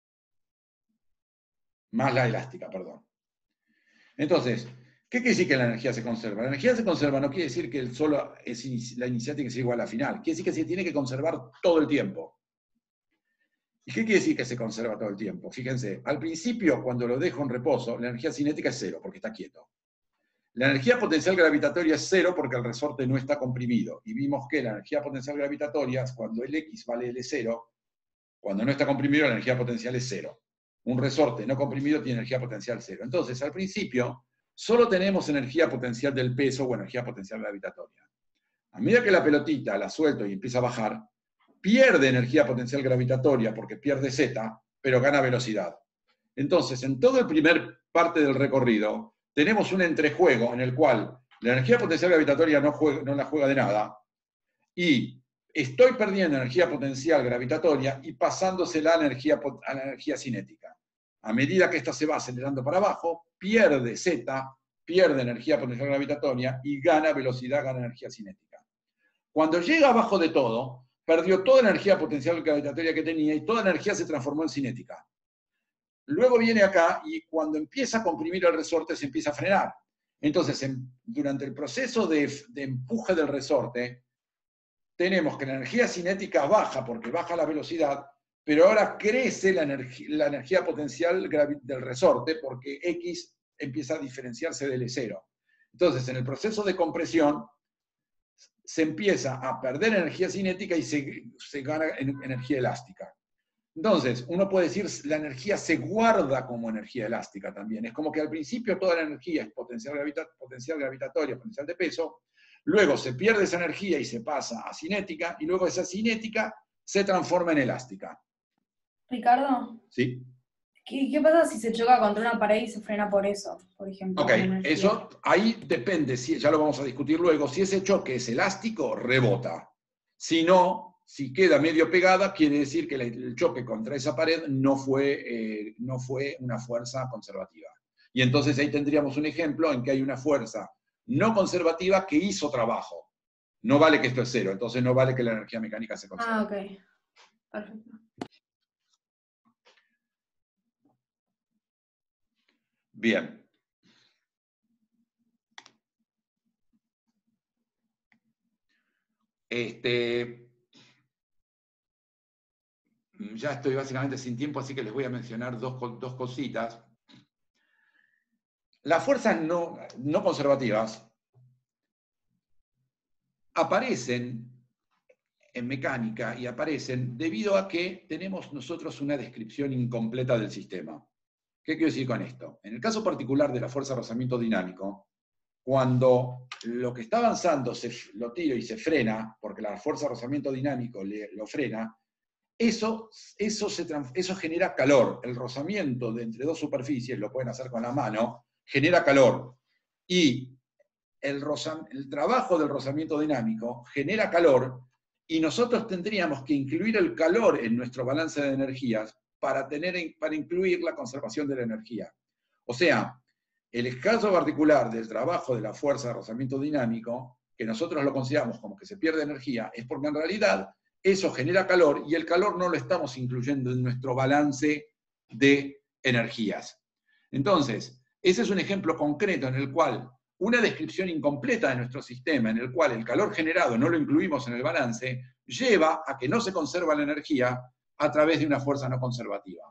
Más la elástica, perdón. Entonces, ¿qué quiere decir que la energía se conserva? La energía se conserva no quiere decir que solo la inicial tiene que ser igual a la final. Quiere decir que se tiene que conservar todo el tiempo. ¿Y qué quiere decir que se conserva todo el tiempo? Fíjense, al principio, cuando lo dejo en reposo, la energía cinética es 0, porque está quieto. La energía potencial gravitatoria es 0 porque el resorte no está comprimido. Y vimos que la energía potencial gravitatoria es cuando el X vale L0, cuando no está comprimido la energía potencial es 0. Un resorte no comprimido tiene energía potencial 0. Entonces, al principio, solo tenemos energía potencial del peso o energía potencial gravitatoria. A medida que la pelotita la suelto y empieza a bajar, pierde energía potencial gravitatoria porque pierde Z, pero gana velocidad. Entonces, en todo el primer parte del recorrido, tenemos un entrejuego en el cual la energía potencial gravitatoria no la juega de nada, y estoy perdiendo energía potencial gravitatoria y pasándosela a la energía cinética. A medida que esta se va acelerando para abajo, pierde Z, pierde energía potencial gravitatoria y gana velocidad, gana energía cinética. Cuando llega abajo de todo, perdió toda la energía potencial gravitatoria que tenía y toda la energía se transformó en cinética. Luego viene acá y cuando empieza a comprimir el resorte se empieza a frenar. Entonces, durante el proceso de empuje del resorte, tenemos que la energía cinética baja porque baja la velocidad, pero ahora crece la energía potencial del resorte porque X empieza a diferenciarse del E0. Entonces, en el proceso de compresión, se empieza a perder energía cinética y se gana energía elástica. Entonces, uno puede decir la energía se guarda como energía elástica también. Es como que al principio toda la energía es potencial gravitatoria, potencial de peso, luego se pierde esa energía y se pasa a cinética, y luego esa cinética se transforma en elástica. Ricardo, ¿Sí? ¿qué pasa si se choca contra una pared y se frena por eso, por ejemplo? Ok, la energía? eso ahí depende, ya lo vamos a discutir luego, si ese choque es elástico, rebota. Si no, si queda medio pegada, quiere decir que el choque contra esa pared no fue una fuerza conservativa. Y entonces ahí tendríamos un ejemplo en que hay una fuerza no conservativa que hizo trabajo. No vale que esto es cero, entonces no vale que la energía mecánica se conserve. Ah, ok. Perfecto. Bien. Ya estoy básicamente sin tiempo, así que les voy a mencionar dos cositas. Las fuerzas no conservativas aparecen en mecánica y aparecen debido a que tenemos nosotros una descripción incompleta del sistema. ¿Qué quiero decir con esto? En el caso particular de la fuerza de rozamiento dinámico, cuando lo que está avanzando lo tiro y se frena, porque la fuerza de rozamiento dinámico lo frena, eso genera calor. El rozamiento de entre dos superficies, lo pueden hacer con la mano, genera calor. Y el trabajo del rozamiento dinámico genera calor, y nosotros tendríamos que incluir el calor en nuestro balance de energías para incluir la conservación de la energía. O sea, el caso particular del trabajo de la fuerza de rozamiento dinámico, que nosotros lo consideramos como que se pierde energía, es porque en realidad eso genera calor y el calor no lo estamos incluyendo en nuestro balance de energías. Entonces, ese es un ejemplo concreto en el cual una descripción incompleta de nuestro sistema, en el cual el calor generado no lo incluimos en el balance, lleva a que no se conserva la energía a través de una fuerza no conservativa.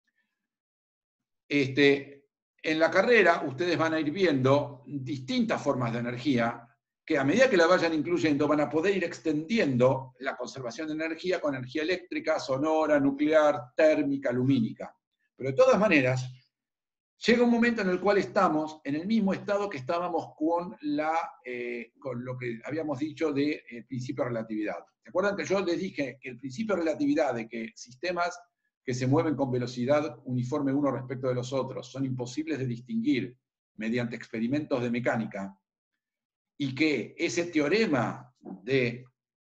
En la carrera ustedes van a ir viendo distintas formas de energía que a medida que la vayan incluyendo van a poder ir extendiendo la conservación de energía con energía eléctrica, sonora, nuclear, térmica, lumínica. Pero de todas maneras, llega un momento en el cual estamos en el mismo estado que estábamos con lo que habíamos dicho de principio de relatividad. ¿Se acuerdan que yo les dije que el principio de relatividad de que sistemas que se mueven con velocidad uniforme uno respecto de los otros son imposibles de distinguir mediante experimentos de mecánica, y que ese teorema de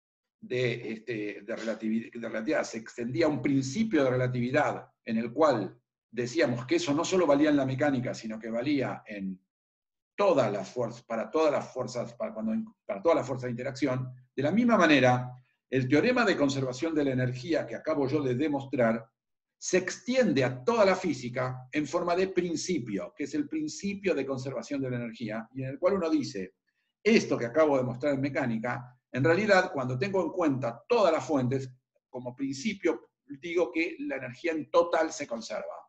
relatividad se extendía a un principio de relatividad en el cual decíamos que eso no solo valía en la mecánica, sino que valía en todas las fuerzas, para todas las fuerzas de interacción? De la misma manera, el teorema de conservación de la energía que acabo yo de demostrar se extiende a toda la física en forma de principio, que es el principio de conservación de la energía, y en el cual uno dice, esto que acabo de mostrar en mecánica, en realidad, cuando tengo en cuenta todas las fuentes, como principio digo que la energía en total se conserva.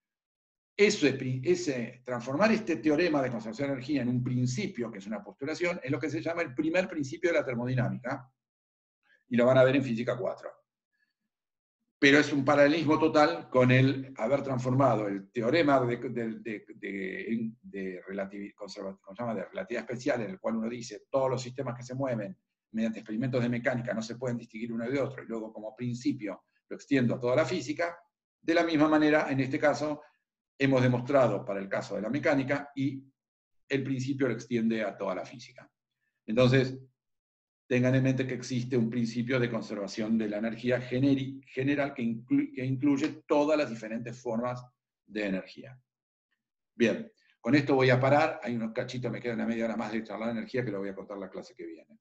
Transformar este teorema de conservación de energía en un principio, que es una postulación, es lo que se llama el primer principio de la termodinámica, y lo van a ver en física 4. Pero es un paralelismo total con el haber transformado el teorema de relatividad especial, en el cual uno dice todos los sistemas que se mueven mediante experimentos de mecánica no se pueden distinguir uno de otro, y luego como principio lo extiendo a toda la física, de la misma manera, en este caso, hemos demostrado para el caso de la mecánica, y el principio lo extiende a toda la física. Entonces, tengan en mente que existe un principio de conservación de la energía general que incluye todas las diferentes formas de energía. Bien, con esto voy a parar. Hay unos cachitos, me queda una media hora más de charlar de energía, que lo voy a contar la clase que viene.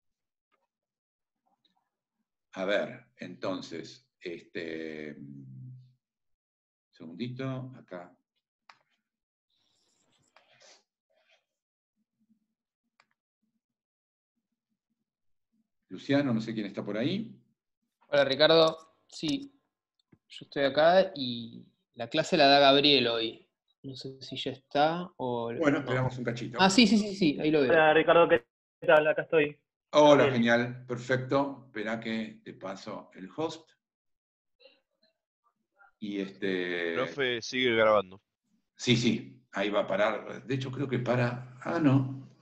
A ver, entonces, segundito, acá. Luciano, no sé quién está por ahí. Hola Ricardo, sí, yo estoy acá y la clase la da Gabriel hoy. No sé si ya está o... Bueno, no. esperamos un cachito. Ah, sí, ahí lo veo. Hola Ricardo, ¿qué tal? Acá estoy. Hola, Gabriel. genial, perfecto. Espera que te paso el host. Y Profe, sigue grabando. Sí, ahí va a parar. De hecho, creo que para... Ah, no.